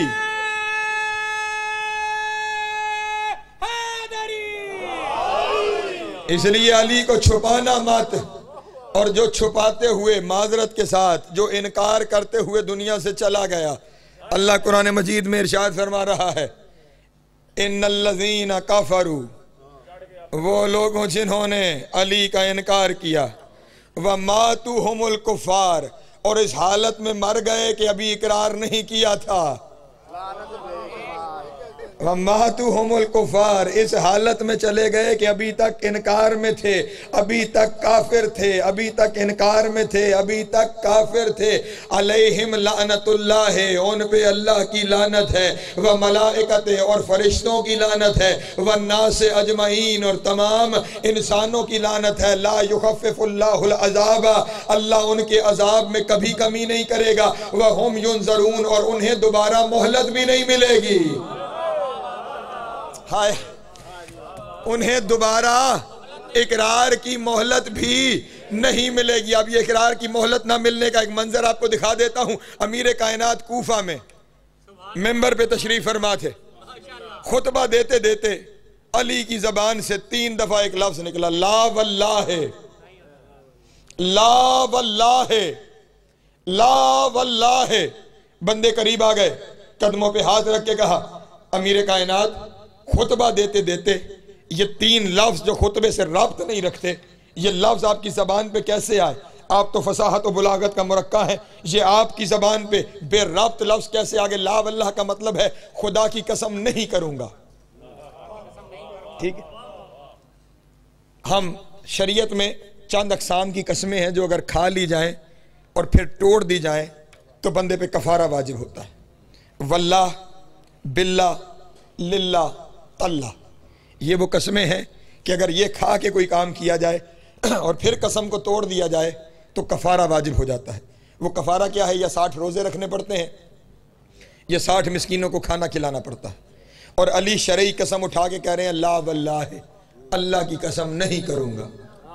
इसलिए अली को छुपाना मत, और जो छुपाते हुए माजरत के साथ जो इनकार करते हुए दुनिया से चला गया, अल्लाह कुरान मजीद में इरशाद फरमा रहा है, इन्नल्लज़ीना कफरू, वो लोगों जिन्होंने अली का इनकार किया, व मातुहुमुल कुफ़ार, और इस हालत में मर गए कि अभी इकरार नहीं किया था, व मातुहुमुल कुफ़ार, इस हालत में चले गए कि अभी तक इनकार में थे, अभी तक काफिर थे, अभी तक इनकार में थे, अभी तक काफिर थे। अलैहिम लानतुल्लाह, उन पे अल्लाह की लानत है, व मलाइकते, और फरिश्तों की लानत है, व नास अजमईन, और तमाम इंसानों की लानत है। ला युखफ़िफ़ुल्लाहुल अज़ाब, अल्लाह उनके अजाब में कभी कमी नहीं करेगा। व हुम युनज़रून, और उन्हें दोबारा मोहलत भी नहीं मिलेगी। हाय, उन्हें दोबारा इकरार की मोहलत भी नहीं मिलेगी। अब ये इकरार की मोहलत ना मिलने का एक मंजर आपको दिखा देता हूं। अमीर कायनात कूफा में मिंबर पे तशरीफ फरमा थे, खुतबा देते देते अली की जबान से 3 दफा एक लफ्ज निकला, ला वल्लाह, ला वल्लाह, ला वल्लाह। बंदे करीब आ गए, कदमों पे हाथ रख के कहा, अमीर कायनात खुतबा देते देते ये 3 लफ्ज जो खुतबे से राब्त नहीं रखते, ये लफ्ज आपकी जबान पे कैसे आए? आप तो फसाहत और बुलागत का मुरक्का है, ये आपकी जबान पे बेराब्त लफ्ज कैसे आगे? ला वल्लाह का मतलब है खुदा की कसम नहीं करूंगा। ठीक है, हम शरीयत में चंद अक़साम की कस्में हैं जो अगर खा ली जाएं और फिर तोड़ दी जाएं तो बंदे पे कफारा वाजिब होता है। वल्लाह, बिल्ला, लिल्ला, अल्लाह, ये वो कस्में हैं कि अगर ये खा के कोई काम किया जाए और फिर कसम को तोड़ दिया जाए तो कफारा वाजिब हो जाता है। वो कफारा क्या है? या 60 रोज़े रखने पड़ते हैं, या 60 मिस्कीनों को खाना खिलाना पड़ता है। और अली शरई कसम उठा के कह रहे हैं, ला वल्लाह, अल्लाह की कसम नहीं करूंगा,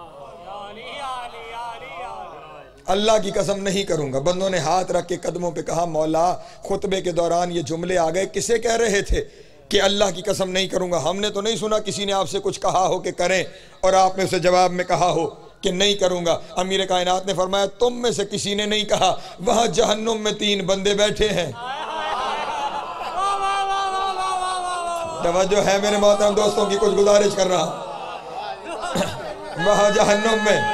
अल्लाह की कसम नहीं करूंगा। बंदों ने हाथ रख के कदमों पे कहा, मौला खुतबे के दौरान ये जुमले आ गए, किसे कह रहे थे कि अल्लाह की कसम नहीं करूंगा? हमने तो नहीं सुना किसी ने आपसे कुछ कहा हो कि करें और आपने उसे जवाब में कहा हो कि नहीं करूंगा। अमीर कायनात ने फरमाया, तुम में से किसी ने नहीं कहा, वहां जहन्नुम में 3 बंदे बैठे हैं। तवज्जो है मेरे मोहतरम दोस्तों की, कुछ गुजारिश कर रहा हूं। वहां जहन्नुम में,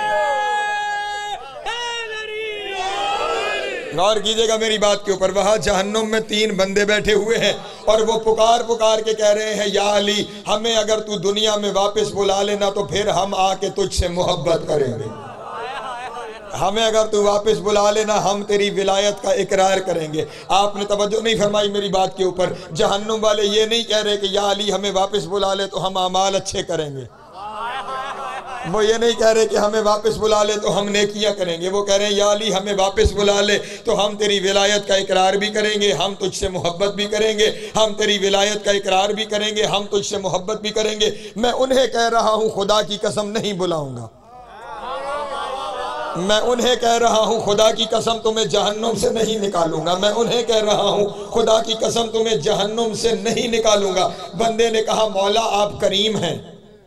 गौर कीजिएगा मेरी बात के ऊपर, वहां जहन्नुम में 3 बंदे बैठे हुए हैं और वो पुकार पुकार के कह रहे हैं, या अली, हमें अगर तू दुनिया में वापस बुला लेना तो फिर हम आके तुझसे मोहब्बत करेंगे, हमें अगर तू वापस बुला लेना हम तेरी विलायत का इकरार करेंगे। आपने तवज्जो नहीं फरमाई मेरी बात के ऊपर। जहन्नुम वाले ये नहीं कह रहे कि या अली हमें वापस बुला ले तो हम अमाल अच्छे करेंगे, वो ये नहीं कह रहे कि हमें वापस बुला ले तो हम नेकियां करेंगे। वो कह रहे हैं, या अली हमें वापस बुला ले तो हम तेरी विलायत का इकरार भी करेंगे, हम तुझसे मोहब्बत भी करेंगे, हम तेरी विलायत का इकरार भी करेंगे, हम तुझसे मोहब्बत भी करेंगे। मैं उन्हें कह रहा हूं खुदा की कसम नहीं बुलाऊंगा, मैं उन्हें कह रहा हूं खुदा की कसम तुम्हें जहन्नुम से नहीं निकालूंगा, मैं उन्हें कह रहा हूं खुदा की कसम तुम्हें जहन्नुम से नहीं निकालूंगा। बंदे ने कहा, मौला आप करीम हैं,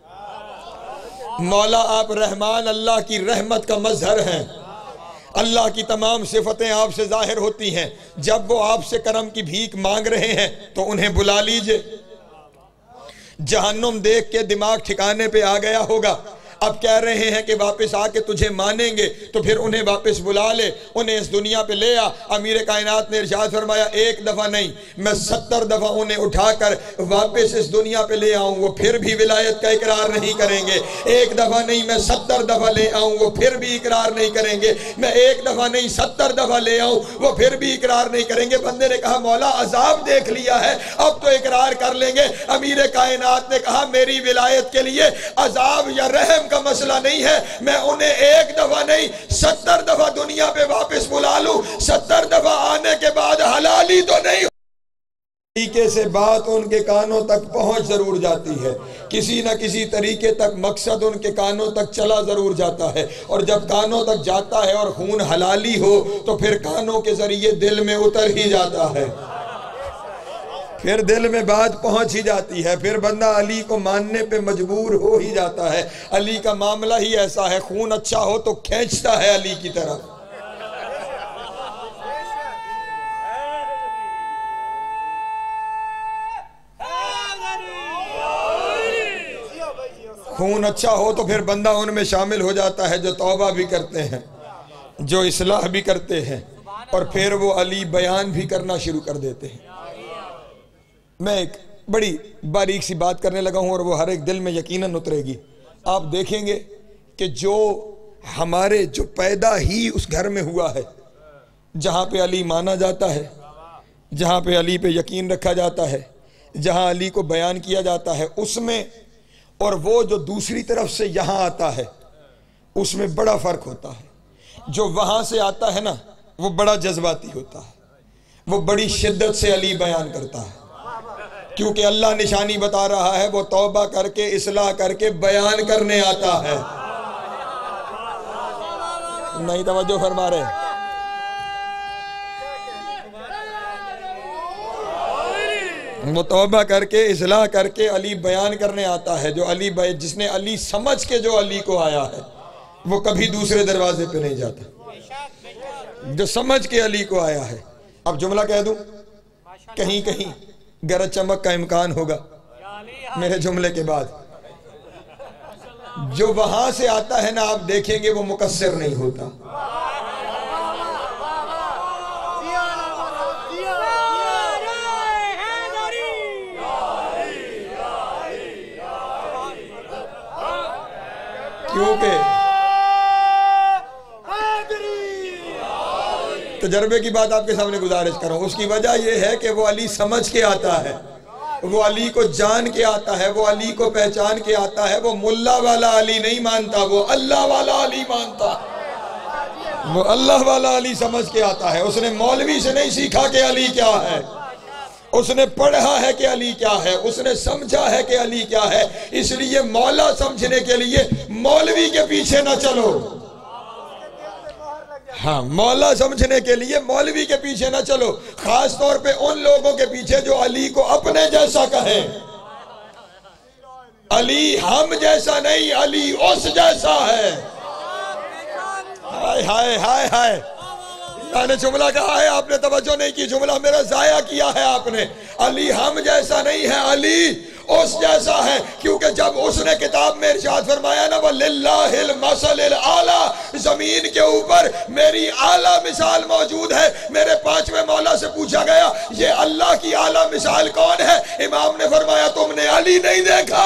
मौला आप रहमान, अल्लाह की रहमत का मजहर हैं, अल्लाह की तमाम सिफतें आपसे जाहिर होती हैं। जब वो आपसे करम की भीख मांग रहे हैं तो उन्हें बुला लीजिए। जहन्नुम देख के दिमाग ठिकाने पे आ गया होगा। अब कह रहे हैं कि वापस आके तुझे मानेंगे तो फिर उन्हें वापस बुला ले, उन्हें इस दुनिया पे ले आ। अमीर कायनात ने इरशाद फरमाया, 1 दफा नहीं मैं 70 दफा उन्हें उठाकर वापस इस दुनिया पे ले आऊं, वो फिर भी विलायत का इकरार नहीं करेंगे। 1 दफा नहीं मैं 70 दफा ले आऊं, वो फिर भी इकरार नहीं करेंगे। मैं 1 दफा नहीं 70 दफा ले आऊं, वो फिर भी इकरार नहीं करेंगे। बंदे ने कहा, मौला अजाब देख लिया है, अब तो इकरार اختیار کر لیں گے۔ امیر کائنات نے کہا میری ولایت کے لیے عذاب یا رحم کا مسئلہ نہیں ہے، میں انہیں ایک دفعہ نہیں 70 دفعہ دنیا پہ واپس بلا لوں، 70 دفعہ آنے کے بعد حلالی تو نہیں طریقے سے بات ان کے کانوں تک پہنچ ضرور جاتی ہے، کسی نہ کسی طریقے تک مقصد ان کے کانوں تک چلا ضرور جاتا ہے، اور جب کانوں تک جاتا ہے اور خون حلالی ہو تو پھر کانوں کے ذریعے دل میں اتر ہی جاتا ہے، پھر دل میں بات پہنچ ہی جاتی ہے، پھر بندہ علی کو ماننے پہ مجبور ہو ہی جاتا ہے۔ علی کا معاملہ ہی ایسا ہے، خون اچھا ہو تو کھینچتا ہے علی کی طرف۔ خون اچھا ہو تو پھر بندہ ان میں شامل ہو جاتا ہے جو توبہ بھی کرتے ہیں، جو اصلاح بھی کرتے ہیں، اور پھر وہ علی بیان بھی کرنا شروع کر دیتے ہیں۔ میں ایک بڑی باریک سی بات کرنے لگا ہوں اور وہ ہر ایک دل میں یقیناً اترے گی۔ آپ دیکھیں گے کہ جو ہمارے جو پیدا ہی اس گھر میں ہوا ہے، جہاں پہ علی مانا جاتا ہے، جہاں پہ علی پہ یقین رکھا جاتا ہے، جہاں علی کو بیان کیا جاتا ہے، اس میں اور وہ جو دوسری طرف سے یہاں آتا ہے اس میں بڑا فرق ہوتا ہے۔ جو وہاں سے آتا ہے نا وہ بڑا جذباتی ہوتا ہے، وہ بڑی شدت سے علی بیان کرتا ہے، کیونکہ اللہ نشانی بتا رہا ہے وہ توبہ کر کے اصلاح کر کے بیان کرنے آتا ہے۔ نہیں توجہ فرما رہے؟ وہ توبہ کر کے اصلاح کر کے علی بیان کرنے آتا ہے۔ جو علی جس نے علی سمجھ کے جو علی کو آیا ہے وہ کبھی دوسرے دروازے پہ نہیں جاتا، جو سمجھ کے علی کو آیا ہے۔ اب جملہ کہہ دوں، کہیں کہیں گرج چمک کا امکان ہوگا میرے جملے کے بعد، جو وہاں سے آتا ہے نا آپ دیکھیں گے وہ مقصر نہیں ہوتا۔ کیونکہ تجربے کی بات آپ کے سامنے گزارش کروں، اس کی وجہ یہ ہے کہ وہ علی سمجھ کے آتا ہے، وہ علی کو جان کے آتا ہے، وہ علی کو پہچان کے آتا ہے، وہ ملا والا علی نہیں مانتا، وہ اللہ والا علی مانتا، وہ اللہ والا علی سمجھ کے آتا ہے۔ اس نے مولوی سے نہیں سیکھا کہ علی کیا ہے، اس نے پڑھا ہے کہ علی کیا ہے، اس نے سمجھا ہے کہ علی کیا ہے۔ اس لیے مولا سمجھنے کے لیے مولوی کے پیچھے نہ چلو، ہاں مولا سمجھنے کے لیے مولوی کے پیچھے نہ چلو، خاص طور پہ ان لوگوں کے پیچھے جو علی کو اپنے جیسا کہیں۔ علی ہم جیسا نہیں، علی اس جیسا ہے۔ ہائے ہائے ہائے ہائے، میں نے جملہ کہا ہے آپ نے توجہ نہیں کی، جملہ میرا ضائع کیا ہے آپ نے۔ علی ہم جیسا نہیں ہے، علی اس جیسا ہے، کیونکہ جب اس نے کتاب میں ارشاد فرمایا نا وَلِلَّهِ الْمَثَلِ الْأَعْلَى، زمین کے اوپر میری اعلیٰ مثال موجود ہے۔ میرے پانچویں مولا سے پوچھا گیا یہ اللہ کی اعلیٰ مثال کون ہے؟ امام نے فرمایا تم نے علی نہیں دیکھا۔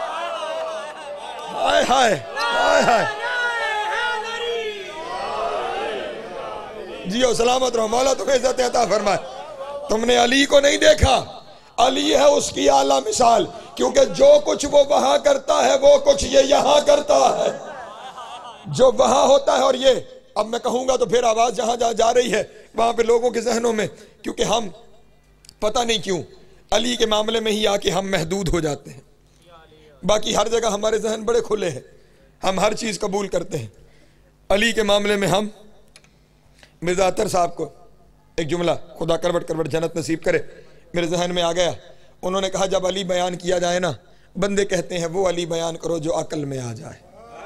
ہائے ہائے ہائے ہائے، جیو سلامت رہو، مولا تمہیں عزت عطا فرمائے۔ تم نے علی کو نہیں دیکھا، علی ہے اس کی اعلیٰ مثال، کیونکہ جو کچھ وہ وہاں کرتا ہے وہ کچھ یہ یہاں کرتا ہے۔ جو وہاں ہوتا ہے، اور یہ اب میں کہوں گا تو پھر آواز جہاں جہاں جا رہی ہے وہاں پہ لوگوں کے ذہنوں میں، کیونکہ ہم پتہ نہیں کیوں علی کے معاملے میں ہی آ کے ہم محدود ہو جاتے ہیں، باقی ہر جگہ ہمارے ذہن بڑے کھلے ہیں، ہم ہر چیز قبول کرتے ہیں۔ علی کے معاملے میں ہم مرزا اطہر صاحب کو ایک جملہ، خدا کروٹ کروٹ جنت نصیب کرے، میرے ذہن میں آ گیا۔ انہوں نے کہا جب علی بیان کیا جائے نا، بندے کہتے ہیں وہ علی بیان کرو جو عقل میں آ جائے،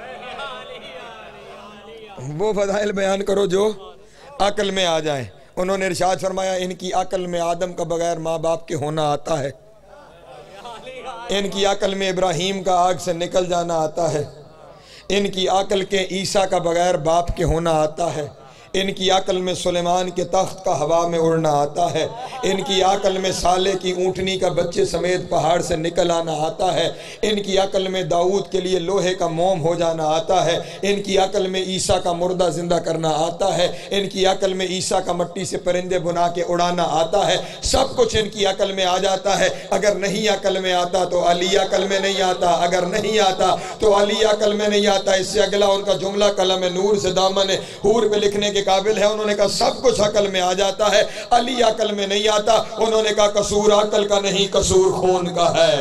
وہ فضائل بیان کرو جو عقل میں آ جائیں۔ انہوں نے ارشاد فرمایا ان کی عقل میں آدم کا بغیر ماں باپ کے ہونا آتا ہے، ان کی عقل میں ابراہیم کا آگ سے نکل جانا آتا ہے، ان کی عقل کے عیسیٰ کا بغیر باپ کے ہونا آتا ہے، ان کی عقل میں سلیمان کے تخت کا ہوا میں اڑنا آتا ہے، ان کی عقل میں سالے کی اونٹنی کا بچے سمیت پہاڑ سے نکل آنا آتا ہے، ان کی عقل میں داؤد کے لیے لوہے کا موم ہو جانا آتا ہے، ان کی عقل میں عیسیٰ کا مردہ زندہ کرنا آتا ہے، ان کی عقل میں عیسیٰ کا مٹی سے پرندے بنا کے اڑانا آتا ہے، سب کچھ ان کی عقل میں آ جاتا ہے۔ اگر نہیں عقل میں آتا تو علی عقل میں نہیں آتا، اگر نہیں آتا تو علی عقل میں نہیں آتا۔ اس سے اگلا ان کا جملہ قلم نور سے دامن حور پہ لکھنے کے قابل ہے۔ انہوں نے کہا سب کچھ عقل میں آ جاتا ہے، علی عقل میں نہیں آتا۔ انہوں نے کہا قصور عقل کا نہیں، قصور خون کا ہے۔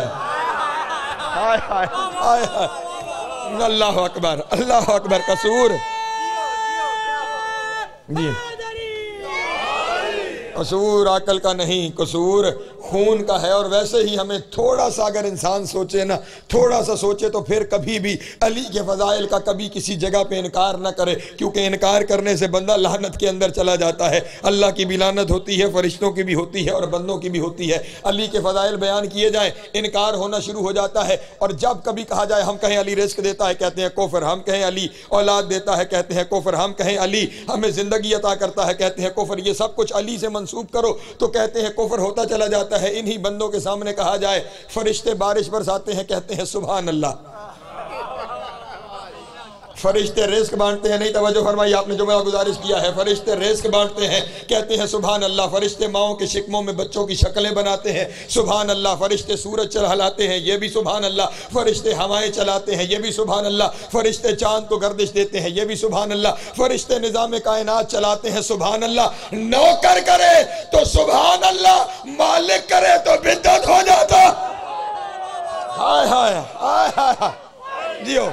اللہ اکبر، اللہ اکبر۔ قصور جی قصور عقل کا نہیں، قصور خون کا ہے۔ اور ویسے ہی ہمیں تھوڑا سا اگر انسان سوچے نا، تھوڑا سا سوچے تو پھر کبھی بھی علی کے فضائل کا کبھی کسی جگہ پہ انکار نہ کرے، کیونکہ انکار کرنے سے بندہ لعنت کے اندر چلا جاتا ہے۔ اللہ کی بھی لعنت ہوتی ہے، فرشتوں کی بھی ہوتی ہے اور بندوں کی بھی ہوتی ہے۔ علی کے فضائل بیان کیے جائیں، انکار ہونا شروع ہو جاتا ہے۔ اور جب کبھی کہا جائے، ہم کہیں علی رزق دیتا ہے، کہتے ہیں کفر، ہم کہیں علی اولاد دیتا ہے، کہتے ہیں کفر، ہم کہیں علی ہمیں زندگی عطا کرتا ہے، کہتے ہیں کفر، یہ سب کچھ علی سے منسوب کرو تو کہتے ہیں کفر ہوتا چلا جاتا ہے۔ انہی بندوں کے سامنے کہا جائے فرشتے بارش برساتے ہیں، کہتے ہیں سبحان اللہ۔ فرشتے رزق بانٹتے ہیں، نہیں توجہ فرمائی آپ نے جو میں گزارش کیا ہے، فرشتے رزق بانٹتے ہیں، کہتے ہیں سبحان اللہ۔ فرشتے ماؤں کے شکموں میں بچوں کی شکلیں بناتے ہیں، سبحان اللہ۔ فرشتے سورج چڑھاتے ہیں، یہ بھی سبحان اللہ۔ فرشتے ہوائیں چلاتے ہیں، یہ بھی سبحان اللہ۔ فرشتے چاند کو گردش دیتے ہیں، یہ بھی سبحان اللہ۔ فرشتے نظام کائنات چلاتے ہیں، سبحان اللہ۔ نوکر کرے تو سبحان اللہ، مالک کرے تو بدعت ہو جاتا۔ ہائے ہائے ہائے ہائے جیو۔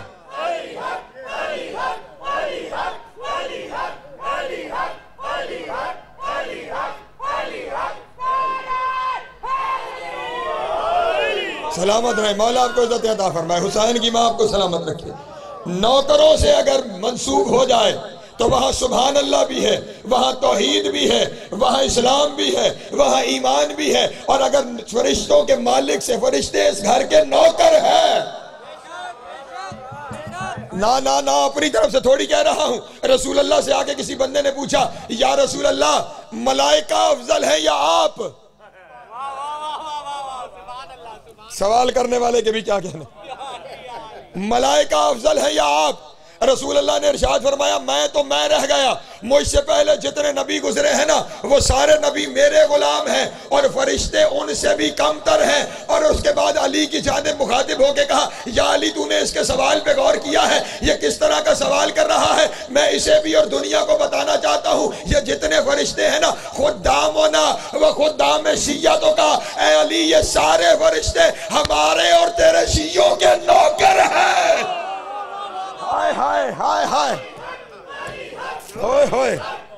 سلامت رہے، مولا آپ کو عزت عطا فرمائے، حسین کی ماں آپ کو سلامت رکھے۔ نوکروں سے اگر منسوب ہو جائے تو وہاں سبحان اللہ بھی ہے، وہاں توحید بھی ہے، وہاں اسلام بھی ہے، وہاں ایمان بھی ہے۔ اور اگر فرشتوں کے مالک سے فرشتے اس گھر کے نوکر ہیں، نہ اپنی طرف سے تھوڑی کہہ رہا ہوں۔ رسول اللہ سے آگے کسی بندے نے پوچھا، یا رسول اللہ ملائکہ افضل ہیں یا آپ؟ سوال کرنے والے کے بھی کیا کہنے، ملائکہ افضل ہیں یا آپ؟ رسول اللہ نے ارشاد فرمایا، میں رہ گیا، مجھ سے پہلے جتنے نبی گزرے ہیں نا وہ سارے نبی میرے غلام ہیں، اور فرشتے ان سے بھی کم تر ہیں۔ اور اس کے بعد علی کی جانب مخاطب ہو کے کہا، یا علی تو نے اس کے سوال پہ غور کیا ہے؟ یہ کس طرح کا سوال کر رہا ہے؟ میں اسے بھی اور دنیا کو بتانا چاہتا ہوں، یہ جتنے فرشتے ہیں نا، خدام ہونا وہ خدام شیعتوں کا، اے علی یہ سارے فرشتے ہمارے اور تیرے شیعوں کے نوکر ہیں۔ ہائے ہائے ہائے ہائے ہوئے ہوئے۔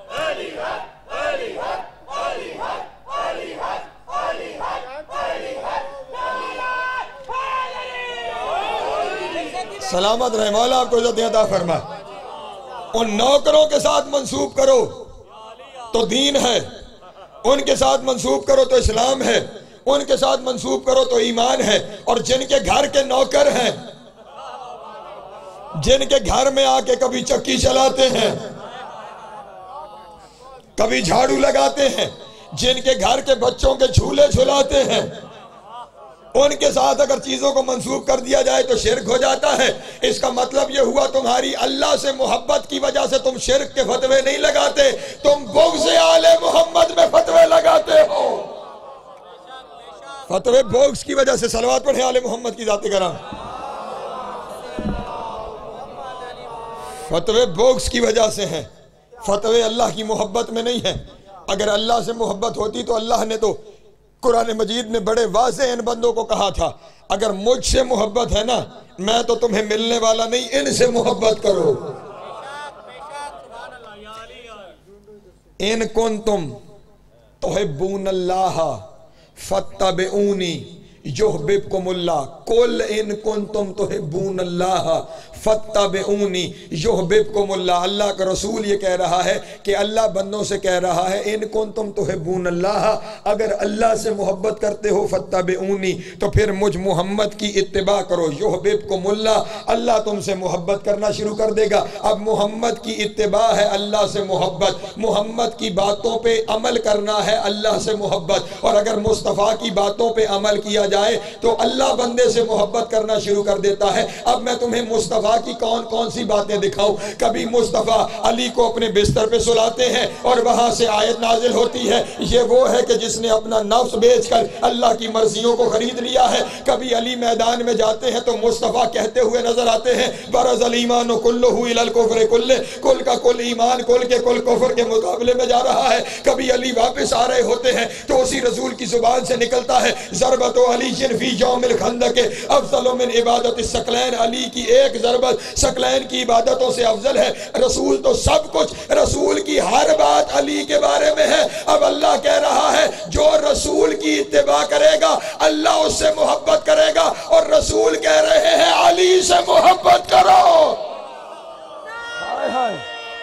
سلامت رہے، مولا آپ کو عزت عطا فرمائے۔ ان نوکروں کے ساتھ منسوب کرو تو دین ہے، ان کے ساتھ منسوب کرو تو اسلام ہے، ان کے ساتھ منسوب کرو تو ایمان ہے۔ اور جن کے گھر کے نوکر ہیں، جن کے گھر میں آ کے کبھی چکی چلاتے ہیں، کبھی جھاڑو لگاتے ہیں، جن کے گھر کے بچوں کے جھولے جھلاتے ہیں، ان کے ساتھ اگر چیزوں کو منسوب کر دیا جائے تو شرک ہو جاتا ہے۔ اس کا مطلب یہ ہوا تمہاری اللہ سے محبت کی وجہ سے تم شرک کے فتوے نہیں لگاتے، تم بغض آل محمد میں فتوے لگاتے ہو۔ فتوے بغض کی وجہ سے، صلوات پڑھیں آل محمد کی ذات کرام۔ فتوے بغض کی وجہ سے ہیں، فتوے اللہ کی محبت میں نہیں ہیں۔ اگر اللہ سے محبت ہوتی تو اللہ نے تو قرآن مجید میں بڑے واضح ان بندوں کو کہا تھا، اگر مجھ سے محبت ہے نا، میں تو تمہیں ملنے والا نہیں، ان سے محبت کرو۔ ان کنتم تحبون اللہ فاتبعونی युहब्बिबकुम अल्लाह कुल इन कुंतुम तुहिब्बून अल्लाह फत्तबिऊनी युहब्बिबकुम अल्लाह। अल्लाह का रसूल ये कह रहा है कि अल्लाह बंदों से कह रहा है इन कुंतुम तुहिब्बून अल्लाह, अगर अल्लाह से मोहब्बत करते हो फत्तबिऊनी तो फिर मुझ मोहम्मद की इत्तिबा करो। युहब्बिबकुम अल्लाह, अल्लाह तुमसे मोहब्बत करना शुरू कर देगा। अब मोहम्मद की इत्तिबा है अल्लाह से मोहब्बत, मोहम्मद की बातों पे अमल करना है अल्लाह से मोहब्बत। और अगर मुस्तफ़ा की बातों पे अमल किया जाए तो अल्लाह बंदे से मोहब्बत करना शुरू कर देता है। अब मैं तुम्हें मुस्तफ़ा की कौन कौन सी बातें दिखाऊं। कभी मुस्तफ़ा अली को अपने बिस्तर पे सुलाते हैं और वहां से आयत नाजिल होती है, ये वो है कि जिसने अपना नफ्स बेचकर अल्लाह की मर्जियों को खरीद लिया है। कभी अली मैदान में जाते हैं तो मुस्तफ़ा कहते हुए नजर आते हैं, बरज़ल ईमान कुल्लुहु इलल कुफ्र कुल्ले, कुल का कुल ईमान कुल के कुल कुफ्र के मुकाबले में जा रहा है। कभी अली वापस आ रहे होते हैं तो उसी रसूल की जुबान से निकलता है, ज़रबतु अलीय्यिन फी यौमिल खंदक अफ़ज़लु मिन इबादति सकलैन, अली की एक ज़रबत सकलैन की इबादतों से अफजल है। रसूल तो सब कुछ, रसूल की हर बात अली के बारे में है। अब अल्लाह कह रहा है जो रसूल की इत्तिबा करेगा अल्लाह उससे मोहब्बत करेगा, और रसूल कह रहे हैं अली से मोहब्बत करो। हाय हाय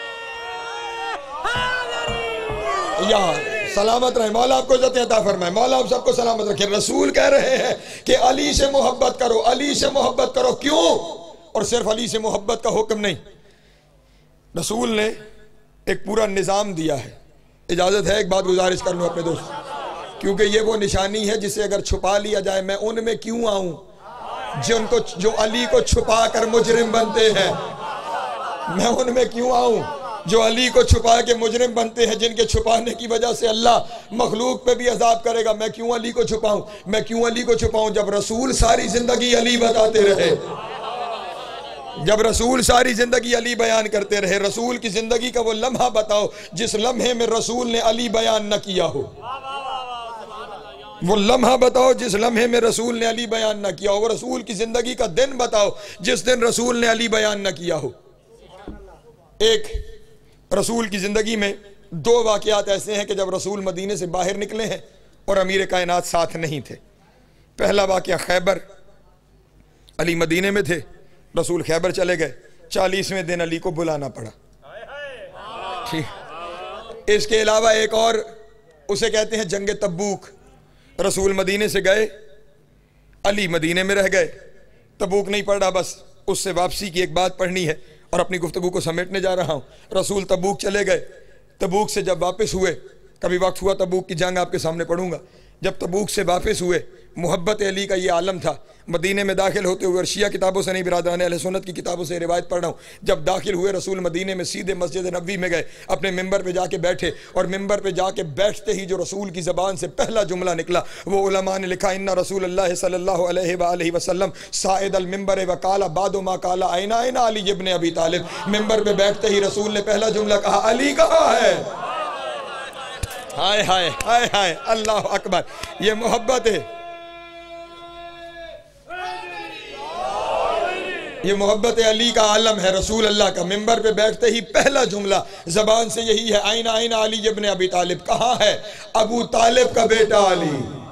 यार, सलामत रहे मौला, आपको इज्जत अता फरमाए, मौला आप सबको सलामत रखे। रसूल कह रहे हैं कि अली से मोहब्बत करो, अली से मोहब्बत करो। क्यों? और सिर्फ अली से मोहब्बत का हुक्म नहीं, रसूल ने एक पूरा निज़ाम दिया है। इजाज़त है एक बात गुजारिश कर लूँ अपने दोस्त, क्योंकि ये वो निशानी है जिसे अगर छुपा लिया जाए, मैं उनमें क्यों आऊँ जिनको जो अली को छुपा कर मुजरिम बनते हैं, मैं उनमें क्यों आऊँ जो अली को छुपा के मुजरिम बनते हैं, जिनके छुपाने की वजह से अल्लाह मखलूक पे भी अजाब करेगा। मैं क्यों अली को छुपाऊं, मैं क्यों अली को छुपाऊं जब रसूल सारी जिंदगी अली बताते रहे, जब रसूल सारी जिंदगी अली बयान करते रहे। रसूल की जिंदगी का वो लम्हा बताओ जिस लम्हे में रसूल ने अली बयान न किया हो, वो लम्हा बताओ जिस लम्हे में रसूल ने अली बयान न किया हो। वो रसूल की जिंदगी का दिन बताओ जिस दिन रसूल ने अली बयान न किया हो। एक रसूल की ज़िंदगी में दो वाक़यात ऐसे हैं कि जब रसूल मदीने से बाहर निकले हैं और अमीर कायनात साथ नहीं थे। पहला वाक़या खैबर, अली मदीने में थे, रसूल खैबर चले गए, 40वें दिन अली को बुलाना पड़ा। ठीक, इसके अलावा एक और, उसे कहते हैं जंग तबूक। रसूल मदीने से गए, अली मदीने में रह गए, तबूक नहीं पढ़ा, बस उससे वापसी की एक बात पढ़नी है और अपनी गुफ्तगू को समेटने जा रहा हूँ। रसूल तबूक चले गए, तबूक से जब वापस हुए, कभी वक्त हुआ तबूक की जंग आपके सामने पढ़ूंगा, जब तबूक से वापस हुए, मोहब्बत अली का ये आलम था। मदीने में दाखिल होते हुए, और शिया किताबों से नहीं, बिरादरान अहले सुन्नत की किताबों से रिवायत पढ़ रहा हूँ, जब दाखिल हुए रसूल मदीने में सीधे मस्जिद नबवी में गए, अपने मिंबर पे जाके बैठे, और मिंबर पे जाके बैठते ही जो रसूल की ज़बान से पहला जुमला निकला, वो उलमा ने लिखा, इन्ना रसूलुल्लाह सल्लल्लाहु अलैहि वसल्लम साइद अल मिंबर व काला बादो मा काला आइना आइना अली इब्न अबी तालिब। मिंबर पे बैठते ही रसूल ने पहला जुमला कहा, अली कहाँ है। हाय हाय हाय हाय, अल्लाह अकबर, ये मोहब्बत है, ये मोहब्बत अली का आलम है। रसूल अल्लाह का मिंबर पे बैठते ही पहला जुमला ज़बान से यही है, आइना आइना अली इब्न अबी तालिब। कहाँ है अबू तालिब का बेटा अली,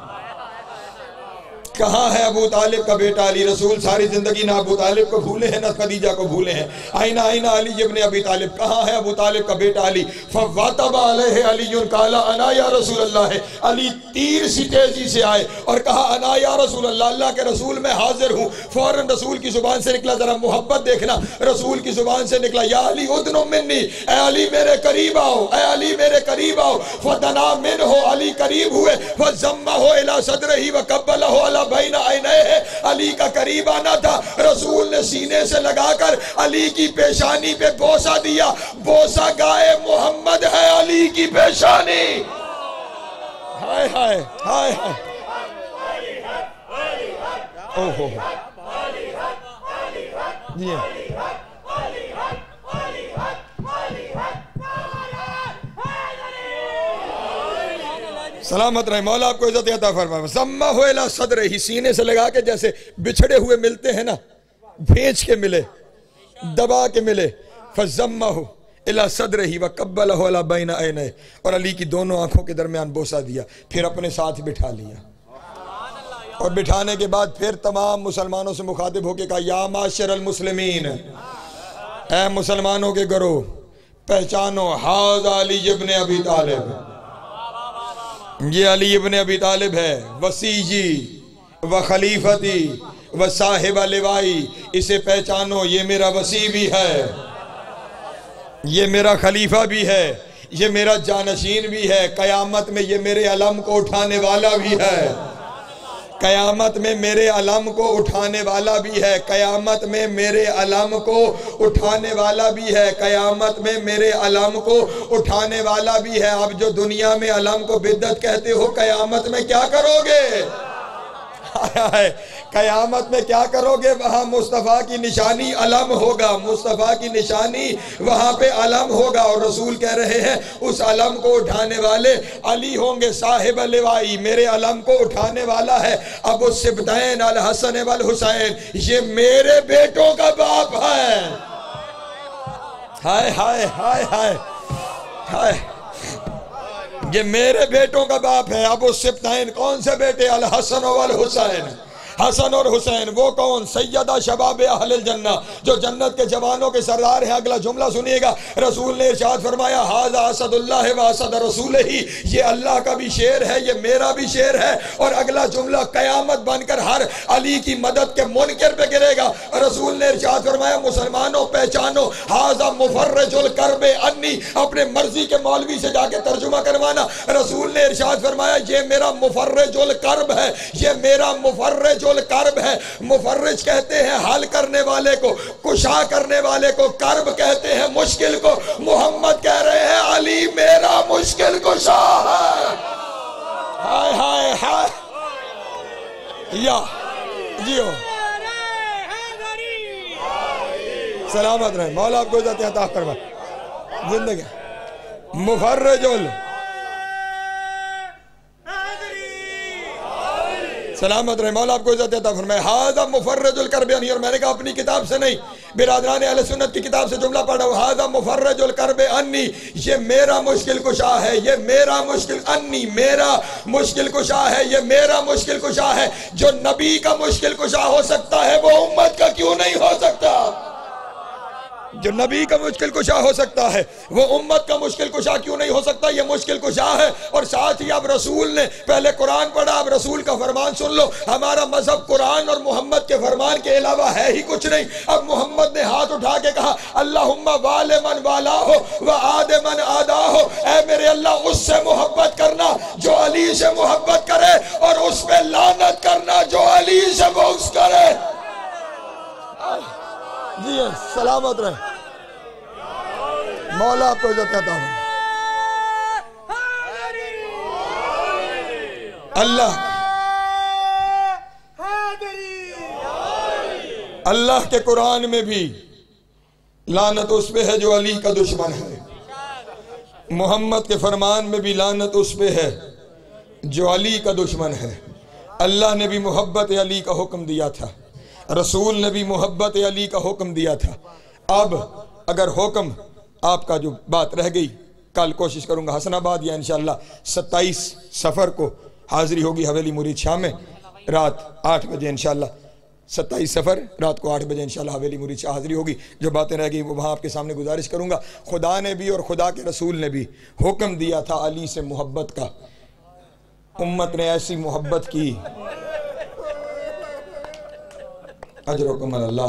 कहाँ है अबू तालिब का बेटा अली। रसूल सारी जिंदगी ना अबू तालिब को भूले हैं ना खदीजा को भूले हैं। आइना आइना अली इब्न अबी तालिब, कहाँ है अबू तालिब का बेटा अली। फवातबा अलैहि अलीयुन काला अना या रसूल अल्लाह है। अली तीर सी तेजी से आए और कहा, अना या रसूल अल्लाह, अल्लाह के रसूल मैं हाजिर हूँ। फौरन रसूल की जुबान से निकला, जरा मोहब्बत देखना, रसूल की जुबान से निकला, या अली उदनु मिन्नी, ए अली मेरे करीब आओ, ए अली मेरे करीब आओ। फदना मिन हो, अली करीब हुए, फजम्मा हो इला सदरही व कब्बला हो अला बैना ऐनैहि। अली का करीब आना था, रसूल ने सीने से लगाकर अली की पेशानी पे बोसा दिया। बोसा गाए मोहम्मद है अली की पेशानी। हाय हाय हाय हाय, ओहो जी, सलामत रहे मौला, आपको इज्जत अता फरमाए। ज़म्मा हो इला सदरे ही, सीने से लगा के जैसे बिछड़े हुए मिलते हैं ना, भेज के मिले, दबा के मिले। फज़म्मा हो इला सदरे ही व कब्बला हो अला बैना ऐनैहि, और अली की दोनों आंखों के दरमियान बोसा दिया, फिर अपने साथ बिठा लिया اور بٹھانے کے بعد پھر تمام مسلمانوں سے مخاطب ہو کے کہا یا معاشر المسلمین، اے مسلمانوں کے گروہ، پہچانو ھذا علی ابن ابی طالب، یہ علی ابن ابی طالب ہے، وصیّی و خلیفتی و صاحب لوائی، اسے پہچانو، یہ میرا وصی بھی ہے، یہ میرا خلیفہ بھی ہے، یہ میرا جانشین بھی ہے، قیامت میں یہ میرے علم کو اٹھانے والا بھی ہے، قیامت میں میرے علم کو اٹھانے والا بھی ہے، قیامت میں میرے علم کو اٹھانے والا بھی ہے، قیامت میں میرے علم کو اٹھانے والا بھی ہے۔ اب جو دنیا میں علم کو بدعت کہتے ہو، قیامت میں کیا کرو گے؟ قیامت میں کیا کرو گے؟ وہاں مصطفیٰ کی نشانی علم ہوگا، مصطفیٰ کی نشانی وہاں پہ علم ہوگا، اور رسول کہہ رہے ہیں اس علم کو اٹھانے والے علی ہوں گے، صاحب لوائی، میرے علم کو اٹھانے والا ہے ابو السبتین الحسن والحسین، یہ میرے بیٹوں کا باپ ہے۔ ہائے ہائے ہائے ہائے ہائے، یہ میرے بیٹوں کا باپ ہے۔ ابو السبتین کون سے بیٹے؟ الحسن والحسین، حسن اور حسین۔ وہ کون؟ سیدہ شباب اہل الجنہ، جو جنت کے جوانوں کے سردار ہیں۔ اگلا جملہ سنیے گا، رسول نے ارشاد فرمایا ھذا اسد اللہ و اسد رسولہ، یہ اللہ کا بھی شیر ہے، یہ میرا بھی شیر ہے۔ اور اگلا جملہ قیامت بن کر ہر علی کی مدد کے منکر پہ گرے گا۔ رسول نے ارشاد فرمایا مسلمانوں پہچانو ھذا مفرج الکرب انی، اپنے مرضی کے مولوی سے جا کے ترجمہ کروانا۔ رسول نے ارشاد فرمایا یہ میرا مفرج الکرب ہے، یہ میرا مفرج الکرب ہے۔ مفرج کہتے ہیں حل کرنے والے کو، کشا کرنے والے کو، کرب کہتے ہیں مشکل کو۔ محمد کہہ رہے ہیں علی میرا مشکل کشا ہے۔ ہائے ہائے ہائے، یا جیو سلامت رہے، مولا آپ کو عزت عطا فرمائے زندگی۔ مفرج سلامت رہے، مولا آپ کو عزت عطا فرمائے۔ ھذا مفرج الکرب انی، اور میں نے کہا اپنی کتاب سے نہیں، برادران اہل سنت کی کتاب سے جملہ پڑھا ہوں، ھذا مفرج الکرب انی، یہ میرا مشکل کشا ہے، یہ میرا مشکل انی، میرا مشکل کشا ہے، یہ میرا مشکل کشا ہے۔ جو نبی کا مشکل کشا ہو سکتا ہے وہ امت کا کیوں نہیں ہو سکتا؟ جو نبی کا مشکل کشا ہو سکتا ہے وہ امت کا مشکل کشا کیوں نہیں ہو سکتا؟ یہ مشکل کشا ہے۔ اور ساتھ ہی اب رسول نے پہلے قرآن پڑھا، اب رسول کا فرمان سن لو۔ ہمارا مذہب قرآن اور محمد کے فرمان کے علاوہ ہے ہی کچھ نہیں۔ اب محمد نے ہاتھ اٹھا کے کہا اللہم وال من والا ہو و آد من آدا ہو، اے میرے اللہ اس سے محبت کرنا جو علی سے محبت کرے، اور اس پہ لعنت کرنا جو علی سے بغض کرے۔ جی سلامت رہے، مولا آپ کو عزت عطا ہو۔ اللہ کے قرآن میں بھی لعنت اس پہ ہے جو علی کا دشمن ہے، محمد کے فرمان میں بھی لعنت اس پہ ہے جو علی کا دشمن ہے۔ اللہ نے بھی محبت علی کا حکم دیا تھا، رسول نے بھی محبت علی کا حکم دیا تھا۔ اب اگر حکم آپ کا جو بات رہ گئی، کل کوشش کروں گا حسن آباد یا انشاءاللہ 27 سفر کو حاضری ہوگی حویلی مرید شاہ میں رات 8 بجے انشاءاللہ، 27 سفر رات کو 8 بجے انشاءاللہ حویلی مرید شاہ حاضری ہوگی۔ جو باتیں رہ گئی وہ وہاں آپ کے سامنے گزارش کروں گا۔ خدا نے بھی اور خدا کے رسول نے بھی حکم دیا تھا علی سے محبت کا، امت نے ایسی محبت کی، اجرکم اللہ،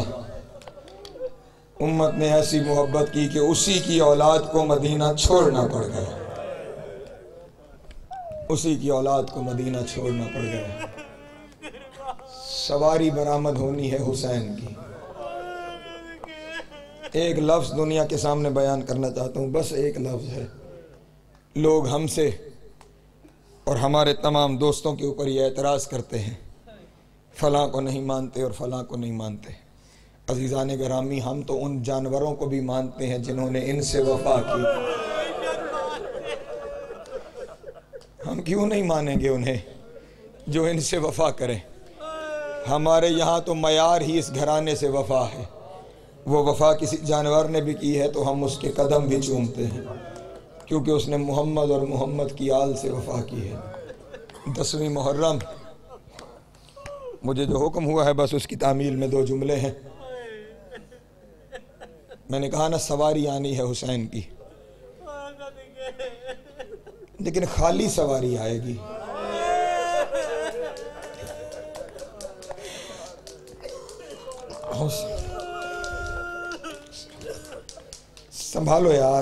امت نے ایسی محبت کی کہ اسی کی اولاد کو مدینہ چھوڑنا پڑ گیا، اسی کی اولاد کو مدینہ چھوڑنا پڑ گیا۔ سواری برآمد ہونی ہے حسین کی۔ ایک لفظ دنیا کے سامنے بیان کرنا چاہتا ہوں، بس ایک لفظ ہے۔ لوگ ہم سے اور ہمارے تمام دوستوں کے اوپر یہ اعتراض کرتے ہیں فلاں کو نہیں مانتے اور فلاں کو نہیں مانتے۔ عزیزان گرامی، ہم تو ان جانوروں کو بھی مانتے ہیں جنہوں نے ان سے وفا کی، ہم کیوں نہیں مانیں گے انہیں جو ان سے وفا کریں؟ ہمارے یہاں تو معیار ہی اس گھرانے سے وفا ہے۔ وہ وفا کسی جانور نے بھی کی ہے تو ہم اس کے قدم بھی چومتے ہیں، کیونکہ اس نے محمد اور محمد کی آل سے وفا کی ہے۔ 10ویں محرم مجھے جو حکم ہوا ہے بس اس کی تعمیل میں 2 جملے ہیں. میں نے کہا نا سواری آنی ہے حسین کی، لیکن خالی سواری آئے گی. سنبھالو یار،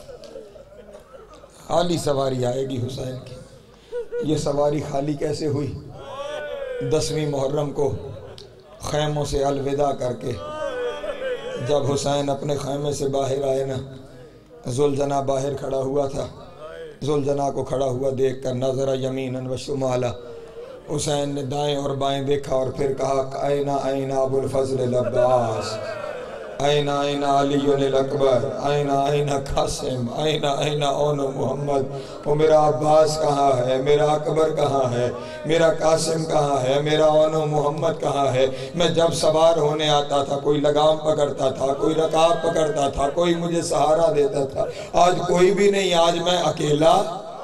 خالی سواری آئے گی حسین کی. یہ سواری خالی کیسے ہوئی؟ 10ویں محرم کو خیموں سے الوداع کر کے جب حسین اپنے خیمے سے باہر آئے نا، ذوالجناح باہر کھڑا ہوا تھا. ذوالجناح کو کھڑا ہوا دیکھ کر نظر یمیناً و شمالا، حسین نے دائیں اور بائیں دیکھا اور پھر کہا اینہ اینہ ابو الفضل العباس، اینہ اینہ علی الاکبر، اینہ اینہ قاسم، اینہ اینہ اون محمد. وہ میرا عباس کہاں ہے، میرا اکبر کہاں ہے، میرا قاسم کہاں ہے، میرا اون محمد کہاں ہے؟ میں جب سوار ہونے آتا تھا کوئی لگام پکڑتا تھا، کوئی رکاب پکڑتا تھا، کوئی مجھے سہارا دیتا تھا. آج کوئی بھی نہیں، آج میں اکیلا.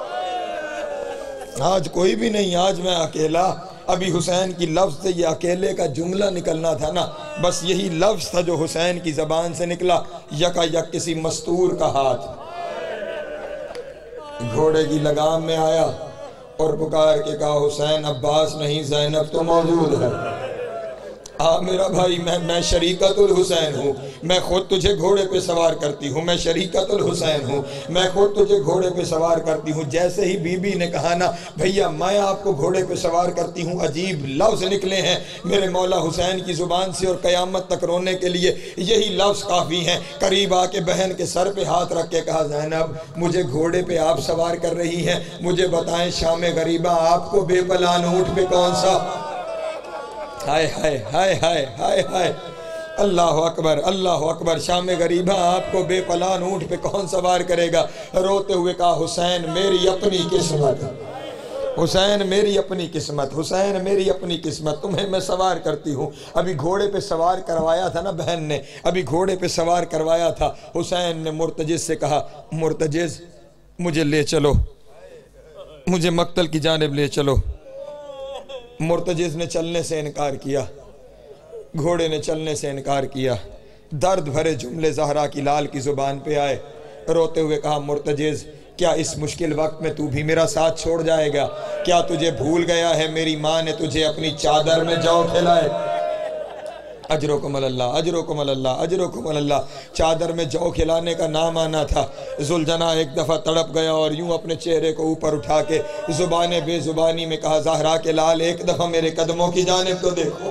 آج کوئی بھی نہیں، آج میں اکیلا. ابھی حسین کی لفظ سے یہ اکیلے کا جملہ نکلنا تھا نا، بس یہی لفظ تھا جو حسین کی زبان سے نکلا. یکا یک کسی مستور کا ہاتھ گھوڑے کی لگام میں آیا اور پکار کے کہا حسین عباس نہیں، زینب تو موجود ہے. میرا بھائی میں شریکت الحسین ہوں، میں خود تجھے گھوڑے پہ سوار کرتی ہوں، میں شریکت الحسین ہوں، میں خود تجھے گھوڑے پہ سوار کرتی ہوں. جیسے ہی بی بی نے کہا نا بھیا میں آپ کو گھوڑے پہ سوار کرتی ہوں، عجیب لفظ نکلے ہیں میرے مولا حسین کی زبان سے اور قیامت تک رونے کے لیے یہی لفظ کافی ہیں. قریب آ کے بہن کے سر پہ ہاتھ رکھ کے کہا زینب مجھے گھوڑے پہ آپ سوار کر رہی ہیں، مجھے بتائیں شام غریبہ آپ کو بے پلان اونٹ پہ کون سا؟ ہائے ہائے ہائے ہائے ہائے ہائے، اللہ اکبر اللہ اکبر. شام غریبہ آپ کو بے پلان اونٹ پہ کون سوار کرے گا؟ روتے ہوئے کہا حسین میری اپنی قسمت، حسین میری اپنی قسمت، حسین میری اپنی قسمت، تمہیں میں سوار کرتی ہوں. ابھی گھوڑے پہ سوار کروایا تھا نا بہن نے، ابھی گھوڑے پہ سوار کروایا تھا. حسین نے مرتجز سے کہا مرتجز مجھے لے چلو، مجھے مقتل کی جانب لے چلو. مرتجز نے چلنے سے انکار کیا، گھوڑے نے چلنے سے انکار کیا. درد بھرے جملے زہرا کی لال کی زبان پہ آئے. روتے ہوئے کہا مرتجز کیا اس مشکل وقت میں تو بھی میرا ساتھ چھوڑ جائے گا؟ کیا تجھے بھول گیا ہے میری ماں نے تجھے اپنی چادر میں جو کھلائے؟ اجرکم اللہ اجرکم اللہ اجرکم اللہ. چادر میں جو کھلانے کا نام آنا تھا. ذوالجناح ایک دفعہ تڑپ گیا اور یوں اپنے چہرے کو اوپر اٹھا کے زبان بے زبانی میں کہا زہرا کے لال ایک دفعہ میرے قدموں کی جانب تو دیکھو.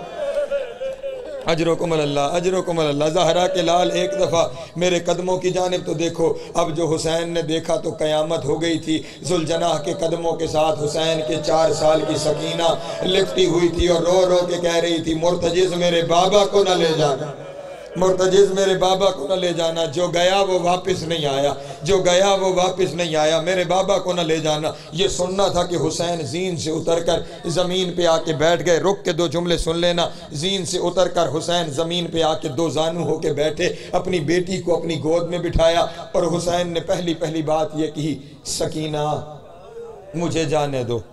اجرکم اللہ اجرکم اللہ. زہرا کے لال ایک دفعہ میرے قدموں کی جانب تو دیکھو. اب جو حسین نے دیکھا تو قیامت ہو گئی تھی. ذوالجناح کے قدموں کے ساتھ حسین کے 4 سال کی سکینہ لپٹی ہوئی تھی اور رو رو کے کہہ رہی تھی مرتجز میرے بابا کو نہ لے جانا، مرتجز میرے بابا کو نہ لے جانا. جو گیا وہ واپس نہیں آیا، جو گیا وہ واپس نہیں آیا، میرے بابا کو نہ لے جانا. یہ سننا تھا کہ حسین زین سے اتر کر زمین پہ آ کے بیٹھ گئے. رک کے 2 جملے سن لینا. زین سے اتر کر حسین زمین پہ آ کے 2 زانو ہو کے بیٹھے، اپنی بیٹی کو اپنی گود میں بٹھایا اور حسین نے پہلی بات یہ کہی سکینہ مجھے جانے دو.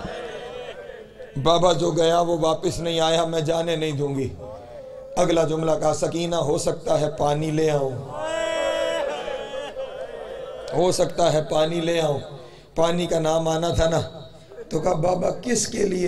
بابا جو گیا وہ واپس نہیں آیا، میں جانے نہیں دوں گی. اگلا جملہ کہا سکینہ ہو سکتا ہے پانی لے آؤں، ہو سکتا ہے پانی لے آؤں. پانی کا نام آنا تھا نا تو کہا بابا کس کے لیے؟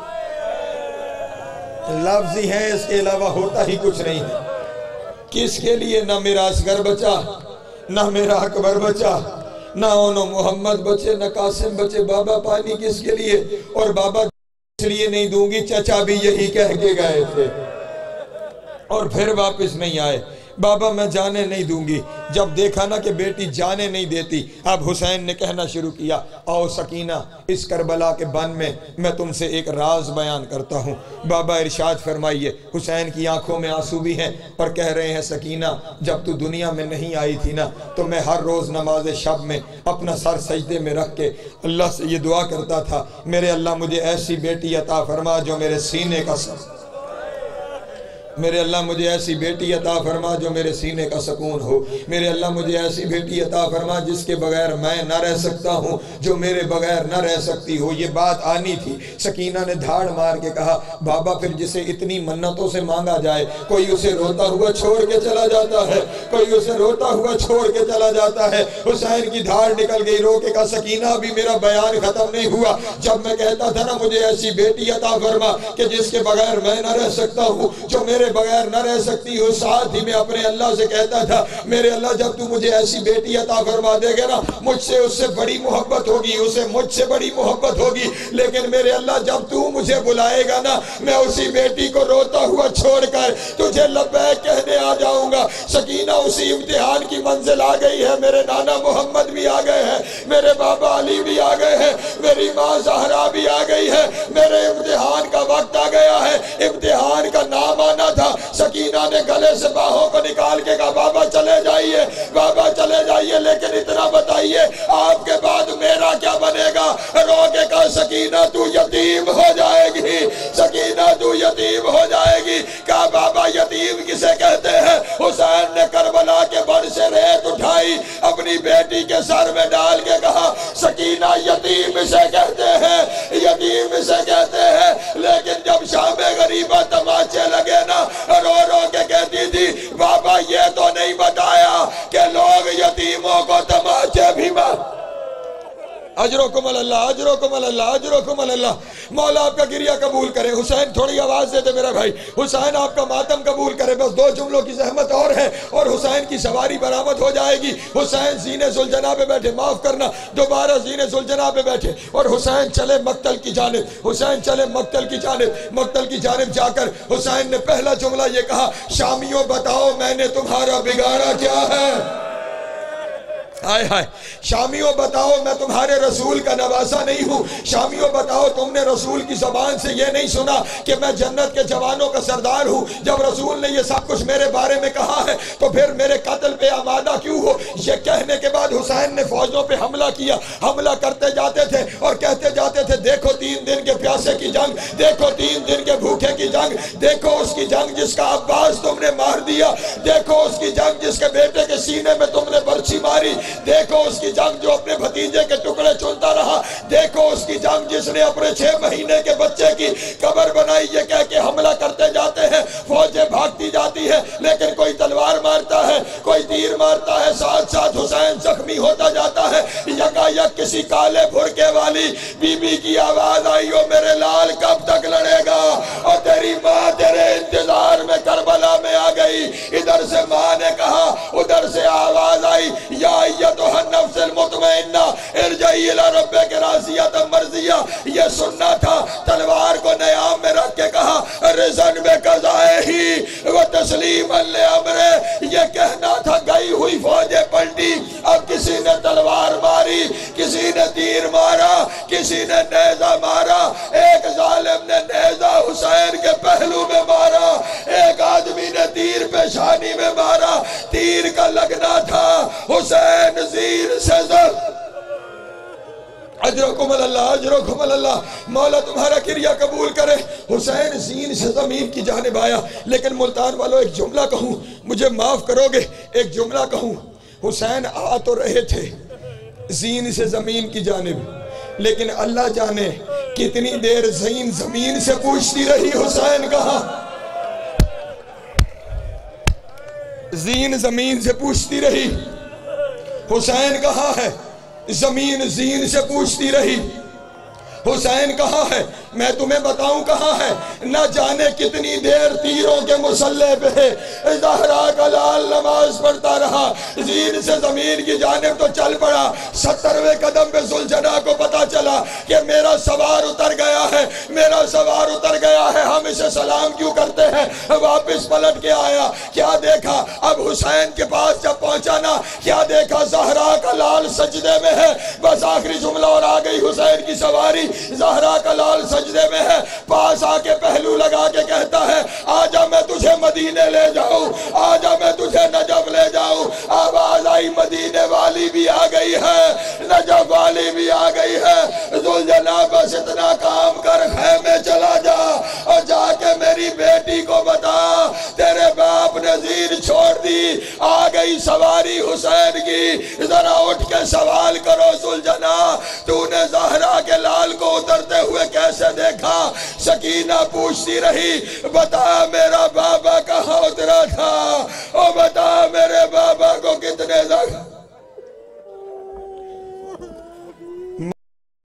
لفظ ہی ہیں اس کے علاوہ ہوتا ہی کچھ نہیں ہے. کس کے لیے؟ نہ میرا اصغر بچا، نہ میرا اکبر بچا، نہ اونو محمد بچے، نہ قاسم بچے. بابا پانی کس کے لیے؟ اور بابا اس لیے نہیں دوں گی، چچا بھی یہی کہہ کے گئے تھے اور پھر واپس نہیں آئے. بابا میں جانے نہیں دوں گی. جب دیکھا نا کہ بیٹی جانے نہیں دیتی، اب حسین نے کہنا شروع کیا آؤ سکینہ اس کربلا کے بن میں تم سے ایک راز بیان کرتا ہوں. بابا ارشاد فرمائیے. حسین کی آنکھوں میں آنسو بھی ہیں اور کہہ رہے ہیں سکینہ جب تو دنیا میں نہیں آئی تھی نا تو میں ہر روز نماز شب میں اپنا سر سجدے میں رکھ کے اللہ سے یہ دعا کرتا تھا میرے اللہ مجھے ایسی بیٹی عطا فرما جو میرے سینے کا میرے اللہ مجھے ایسی بیٹی عطا فرما جو میرے سینے کا سکون ہو، میرے اللہ مجھے ایسی بیٹی عطا فرما جس کے بغیر میں نہ رہ سکتا ہوں، جو میرے بغیر نہ رہ سکتی ہو۔ یہ بات آنی تھی۔ سکینہ نے دھاڑ مار کے کہا بابا پھر جسے اتنی منتوں سے مانگا جائے، کوئی اسے روتا ہوا چھوڑ کے چلا جاتا ہے، کوئی اسے روتا ہوا چھوڑ کے چلا جاتا ہے۔ حسین کی دھاڑ نکل گئی، رو کے کہا سکینہ ابھی میرا بیان ختم نہیں ہوا، جب میں کہتا تھا نا مجھے ایسی بیٹی عطا فرما کہ جس کے بغیر میں نہ رہ سکتا ہوں، جو میرے بغیر نہ رہ سکتی ہو، ساتھ ہی میں اپنے اللہ سے کہتا تھا میرے اللہ جب تو مجھے ایسی بیٹی عطا فرما دے گا نا، مجھ سے اس سے بڑی محبت ہوگی، اسے مجھ سے بڑی محبت ہوگی، لیکن میرے اللہ جب تو مجھے بلائے گا نا، میں اسی بیٹی کو روتا ہوا چھوڑ کر تجھے لبیک کہنے آ جاؤں گا۔ سکینہ اسی امتحان کی منزل آ گئی ہے، میرے نانا محمد بھی آ گئے ہیں، میرے بابا علی بھی آ گئے ہیں، میری ماں زہرا بھی آ گئی ہے، میرے امتحان کا وقت آ گیا ہے۔ امتحان کا نام آنا تھا۔ سکینہ نے گلے سے باہوں کو نکال کے کہا بابا چلے جائیے، بابا چلے جائیے، لیکن اتنا بتائیے آپ کے بعد میرا کیا بنے گا؟ رو کے کہا سکینہ تو یتیم ہو جائے گی، سکینہ تو یتیم ہو جائے گی۔ کہا بابا یتیم کسے کہتے ہیں؟ حسین نے کربلا کے بر سے ریت اٹھائی، اپنی بیٹی کے سر میں ڈال کے کہا سکینہ یتیم اسے کہتے ہیں، یتیم اسے کہتے ہیں۔ لیکن جب شام غریبہ تماچے لگے نا، رو رو کے کہتی تھی بابا یہ تو نہیں بتایا کہ لوگ یتیموں کو تماچے بھی اجرکم اللہ، اجرکم اللہ، اجرکم اللہ۔ مولا آپ کا گریہ قبول کرے۔ حسین تھوڑی آواز دے دے میرا بھائی، حسین آپ کا ماتم قبول کرے۔ بس دو جملوں کی زحمت اور ہے اور حسین کی سواری برآمد ہو جائے گی۔ حسین زینے ذوالجناح پہ بیٹھے، معاف کرنا دوبارہ زینے ذوالجناح پہ بیٹھے اور حسین چلے مقتل کی جانب، حسین چلے مقتل کی جانب۔ مقتل کی جانب جا کر حسین نے پہلا جملہ یہ کہا شامیوں بتاؤ میں نے تمہارا بگاڑا کیا ہے؟ آئے ہائے، شامیوں بتاؤ میں تمہارے رسول کا نواسا نہیں ہوں۔ شامیوں بتاؤ تم نے رسول کی زبان سے یہ نہیں سنا کہ میں جنت کے جوانوں کا سردار ہوں۔ جب رسول نے یہ سب کچھ میرے بارے میں کہا ہے تو پھر میرے قتل پہ آمادہ کیوں ہو؟ یہ کہنے کے بعد حسین نے فوجوں پہ حملہ کیا، حملہ کرتے جاتے تھے اور کہتے جاتے تھے دیکھو 3 دن کے پیاسے کی جنگ، دیکھو 3 دن کے بھوکے کی جنگ، دیکھو اس کی جنگ جس کا عباس تم نے مار دیا، دیکھو اس کی جنگ جس کے بیٹے کے سینے میں تم نے برچھی ماری، دیکھو اس کی جنگ جو اپنے بھتیجے کے ٹکڑے چنتا رہا، دیکھو اس کی جنگ جس نے اپنے 6 مہینے کے بچے کی قبر بنائی۔ یہ کہہ کے حملہ کرتے جاتے ہیں، فوجیں بھاگتی جاتی ہے، لیکن کوئی تلوار مارتا ہے، کوئی تیر مارتا ہے، ساتھ ساتھ حسین زخمی ہوتا جاتا ہے۔ یکا یک کسی کالے بھرکے والی بی بی کی آواز آئی او میرے لال کب تک لڑے گا؟ اور تیری ماں تیرے انتظار میں کربلا میں آ گئی۔ ادھر سے ماں نے کہا، ادھر سے آواز آئی یا ایتھا النفس المطمئنہ ارجعی الی ربک راضیۃ مرضیہ۔ یہ سننا تھا، تلوار کو نیام میں رکھ کے کہا رضن بقضائہ و تسلیما لامرہ۔ یہ کہنا تھا، گئی ہوئی فوجیں پلٹی، اب کسی نے تلوار ماری، کسی نے تیر مارا، کسی نے نیزہ مارا۔ ایک ظالم نے نیزہ حسین کے پہلو میں مارا، ایک آدمی نے تیر پیشانی میں مارا۔ تیر کا لگنا تھا، حسین زیر سے زد۔ اجرکم اللہ، اجرکم اللہ۔ مولا تمہارا کریا قبول کرے۔ حسین زین سے زمین کی جانب آیا، لیکن ملتان والوں ایک جملہ کہوں، مجھے معاف کرو گے، ایک جملہ کہوں۔ حسین آ تو رہے تھے زین سے زمین کی جانب، لیکن اللہ جانے کتنی دیر زین زمین سے پوچھتی رہی حسین کہاں؟ زین زمین سے پوچھتی رہی حسین کہاں ہے؟ زمین زین سے پوچھتی رہی حسین کہاں ہے؟ میں تمہیں بتاؤں کہاں ہے؟ نہ جانے کتنی دیر تیروں کے مسلح پہ زہرا کا لال نماز پڑھتا رہا، زین سے زمین کی جانب تو چل پڑا۔ 70ویں قدم پہ ذوالجناح کو پتا چلا کہ میرا سوار اتر گیا ہے، میرا سوار اتر گیا ہے، ہم اسے سلام کیوں کرتے ہیں؟ واپس پلٹ کے آیا، کیا دیکھا؟ اب حسین کے پاس جب پہنچا نا، کیا دیکھا؟ زہرا کا لال سجدے میں ہے۔ بس آخری جملہ اور آ گئی حسین کی سواری، زہرا کا لال سجدے میں ہے۔ پاس آ کے پہلو لگا کے کہتا ہے آجا میں تجھے مدینے لے جاؤں، آجا میں تجھے نجف لے جاؤں۔ آواز آئی مدینے والی بھی آ گئی ہے، نجف والی بھی آ گئی ہے۔ ذوالجناح بس اتنا کام کر خیمے چلا جا اور جا کے میری بیٹی کو بتا آ گئی سواری حسین کی، ذرا اٹھ کے سوال کرو ذوالجنا، تو نے زہرا کے لال کو اترتے ہوئے کیسے دیکھا؟ سکینہ پوچھتی رہی، بتا میرا بابا کہاں اترا تھا، اور بتا میرے بابا کو کتنے زخم